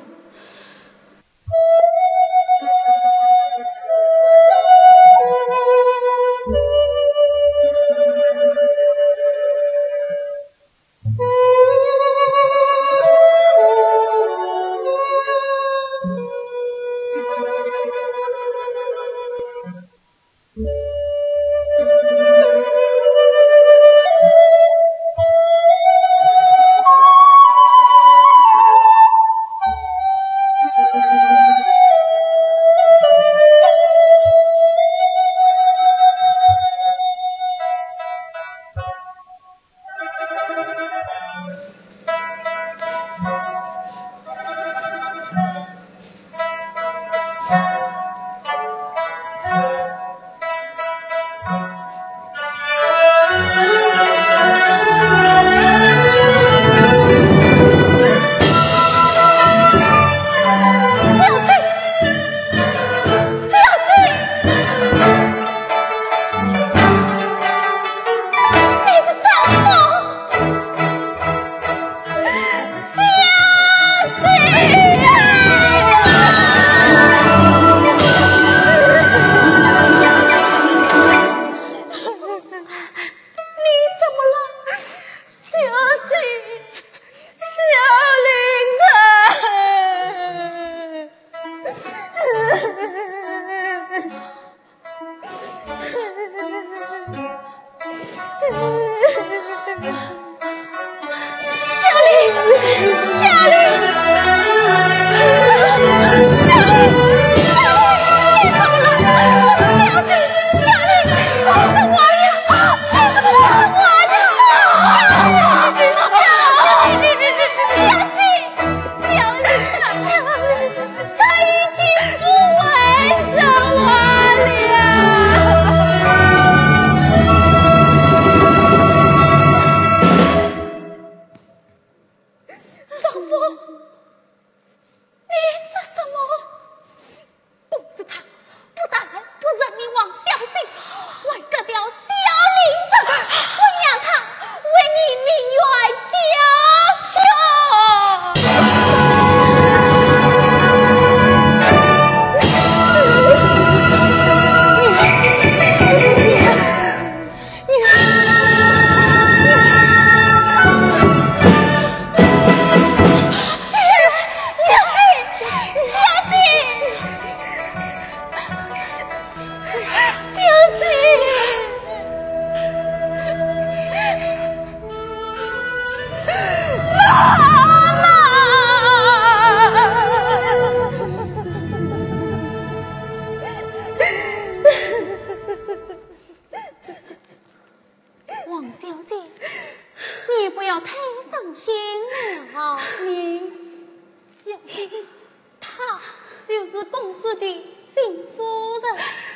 也不要太伤心了。 你小心，她就是公子的新夫人。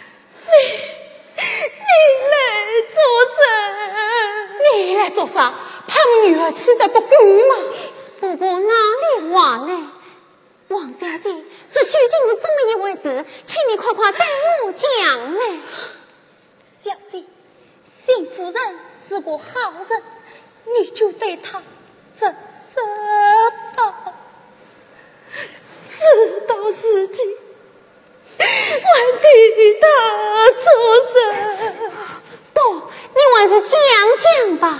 你来做啥？怕女儿气得不敢吗？ 不过哪里话呢？王小姐，这究竟是怎么一回事？请你快快带我讲呢。 小姐，新夫人是个好人，你就对她真实吧。 事到如今，还替他做什？ 不，你还是讲讲吧。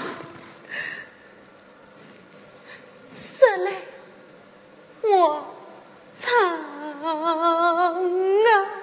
是嘞，我唱啊。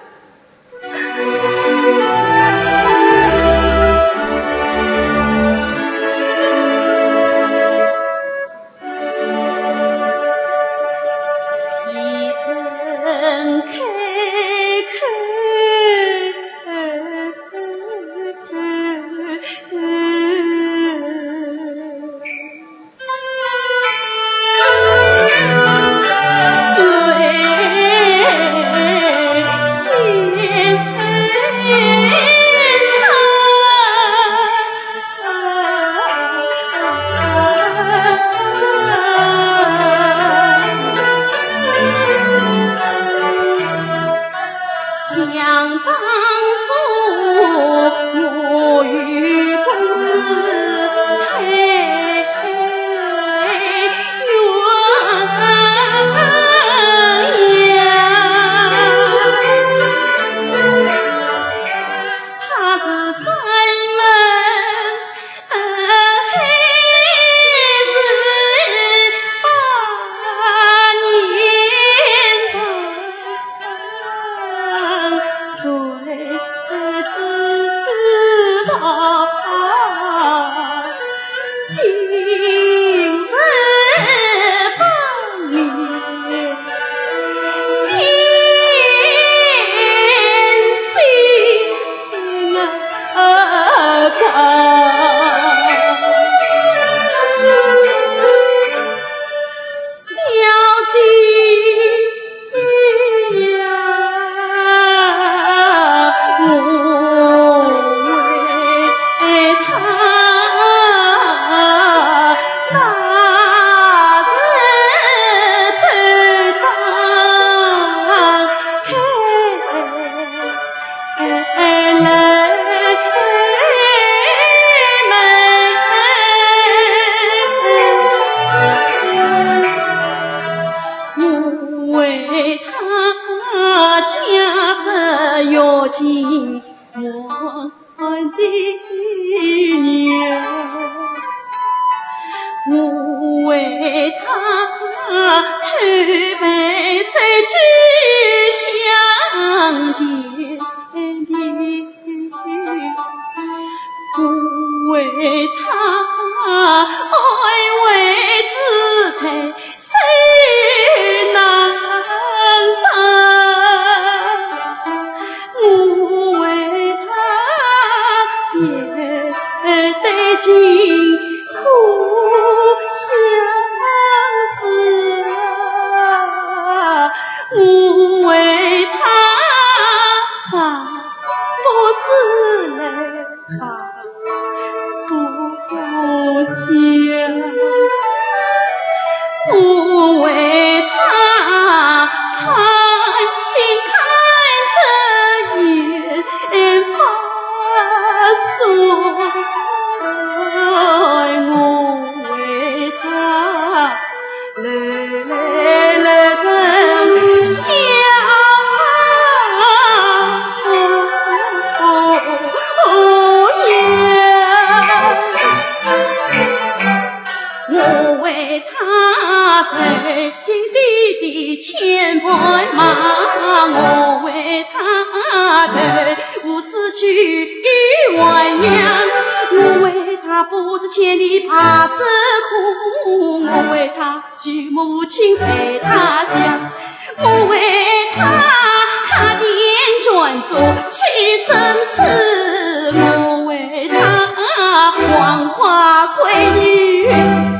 千里跋涉苦，我为他举母亲在他乡，我为他点转做七生词，我为他黄花闺女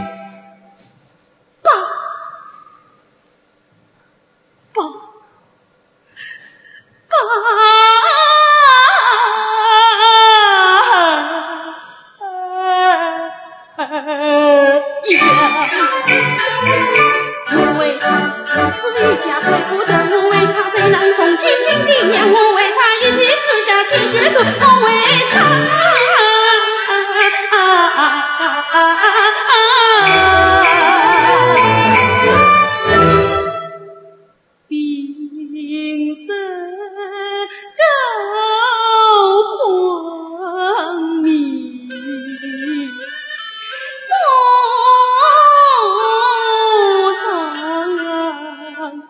呀。我为他从此离家回不得，我为他在南充尽情地念，我为他一起刺下千血图，我为他。平生高皇命，多长。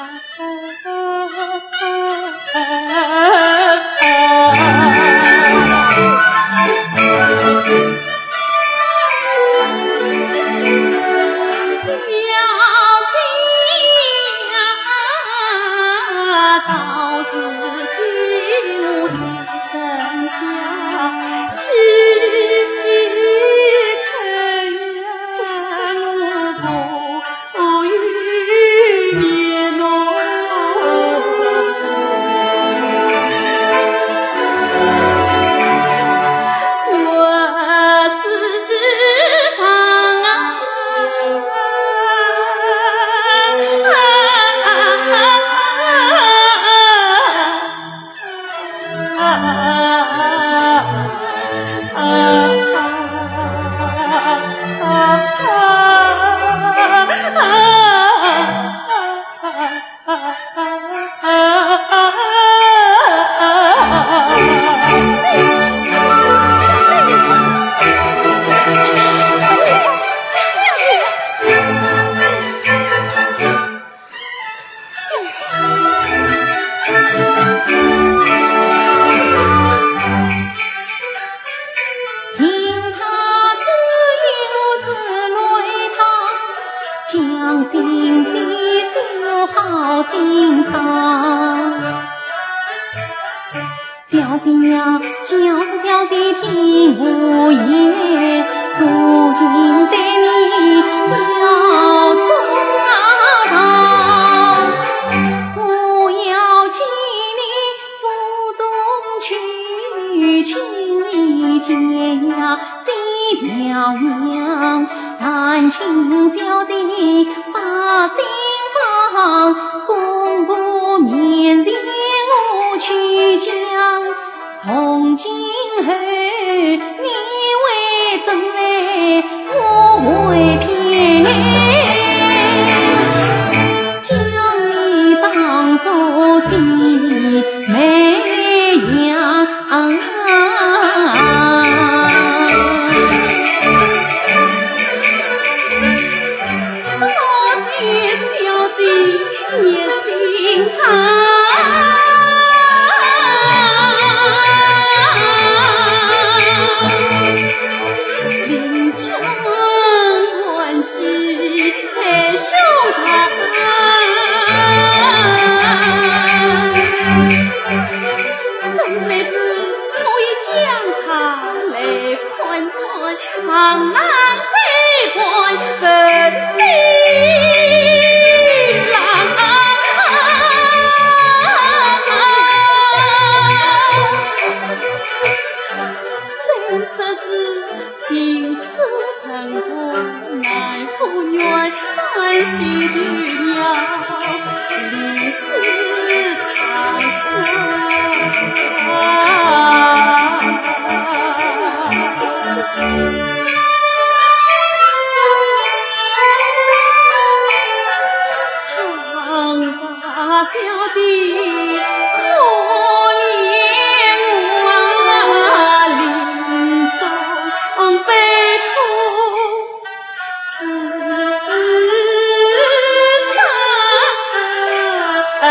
小姐呀，就是小姐听我言，如今对你要忠诚，我要见你府中去，请你见呀谁表扬，但请小姐把心放，公婆面前我去讲。从今后你为真来，我为偏，将你当作姐妹样。多谢小姐热心肠。长难这关分新郎，真说是平世沉重难复原，但喜剧了历史上。小姐可怜我临终悲痛世上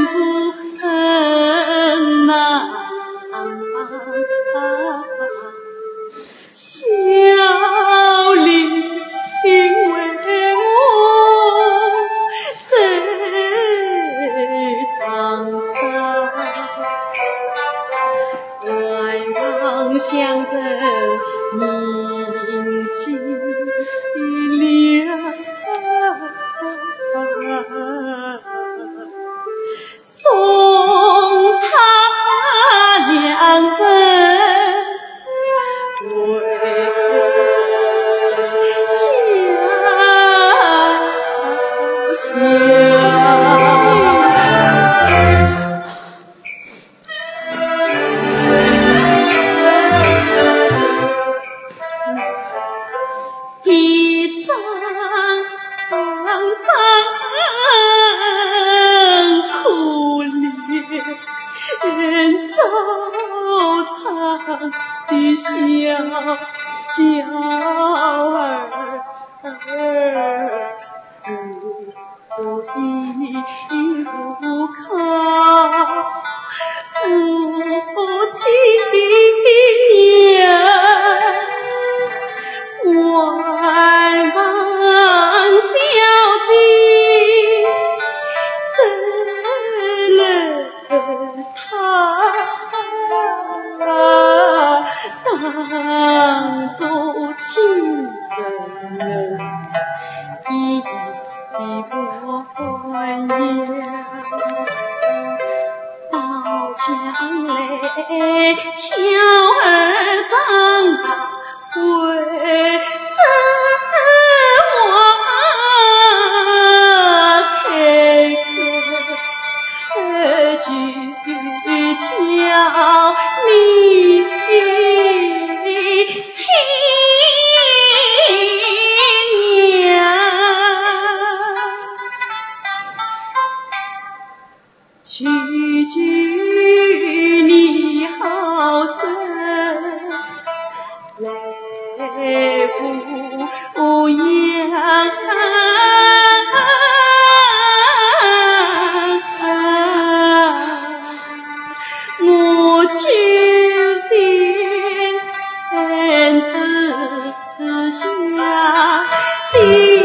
不恨呐，小玲为我谁沧桑，来往相赠铭记了。送他两人回家乡。地上苦恋人早苍的小娇儿，不依不靠父亲娘，万望小姐生了他，当作亲人一弯腰，到将来巧儿长大为生活开口句叫你亲娘，句句你好生来抚养，我决心自下心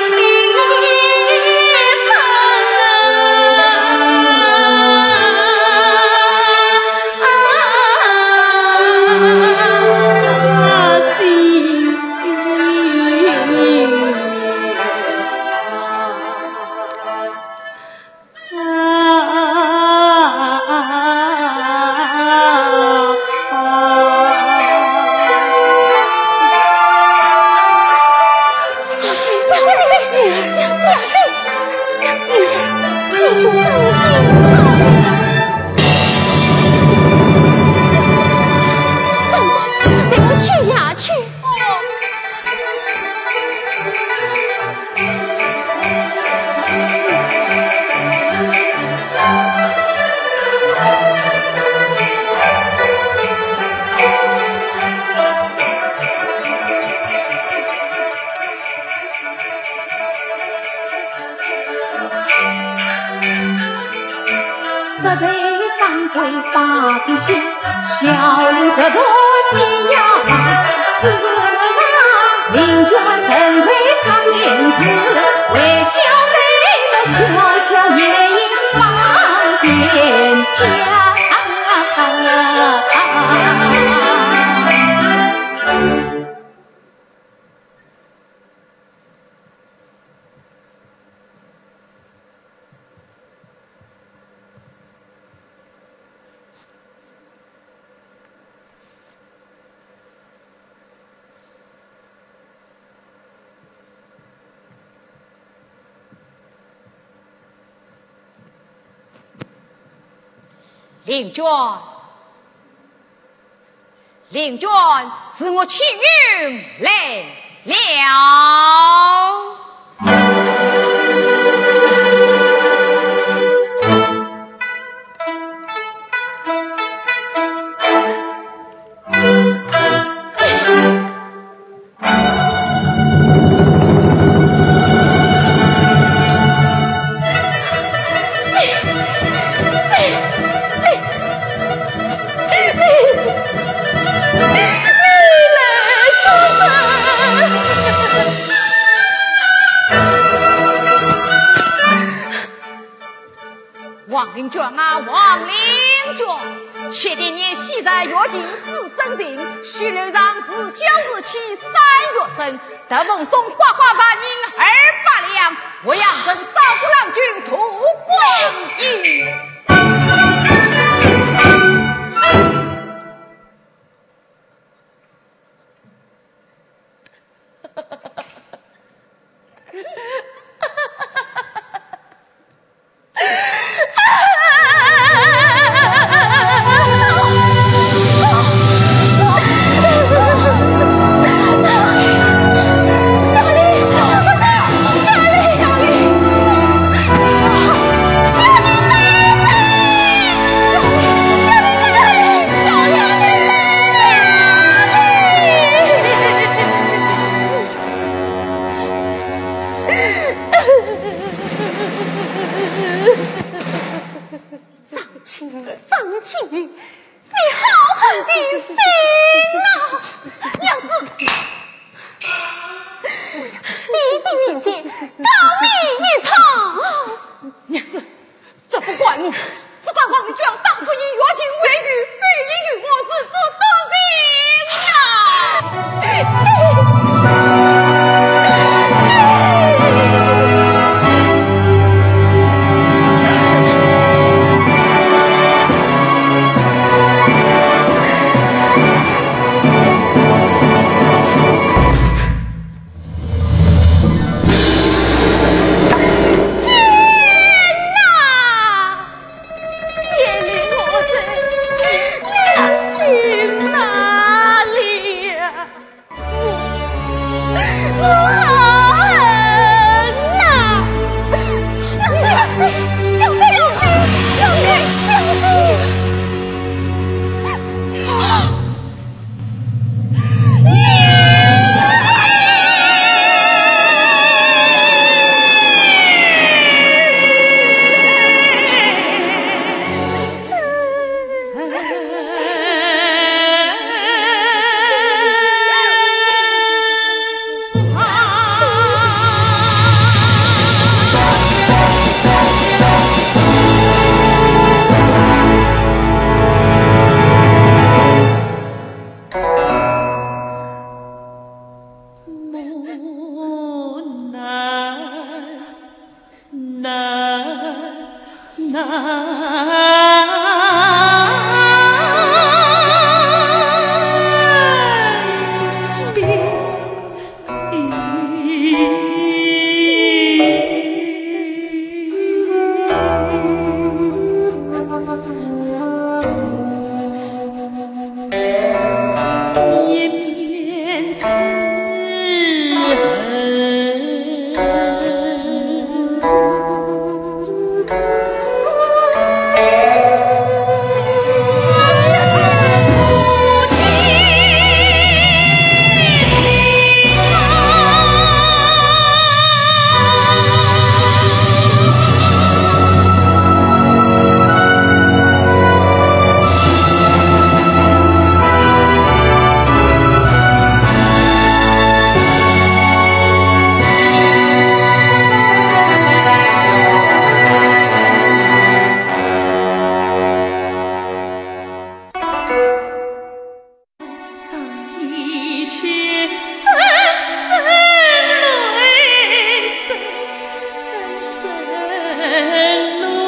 实在掌柜把手下，小林十多你呀忙，只是那明君神在他面子，为小贼们悄悄夜莺放边家。 令娟，令娟，是我青云来了。 王令娟啊，王令娟，前点年昔在月经死生性，徐六让是9日起3月正，得奉送花花半银200两，我杨真照顾郎君图归义。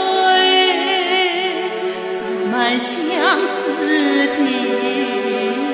相思的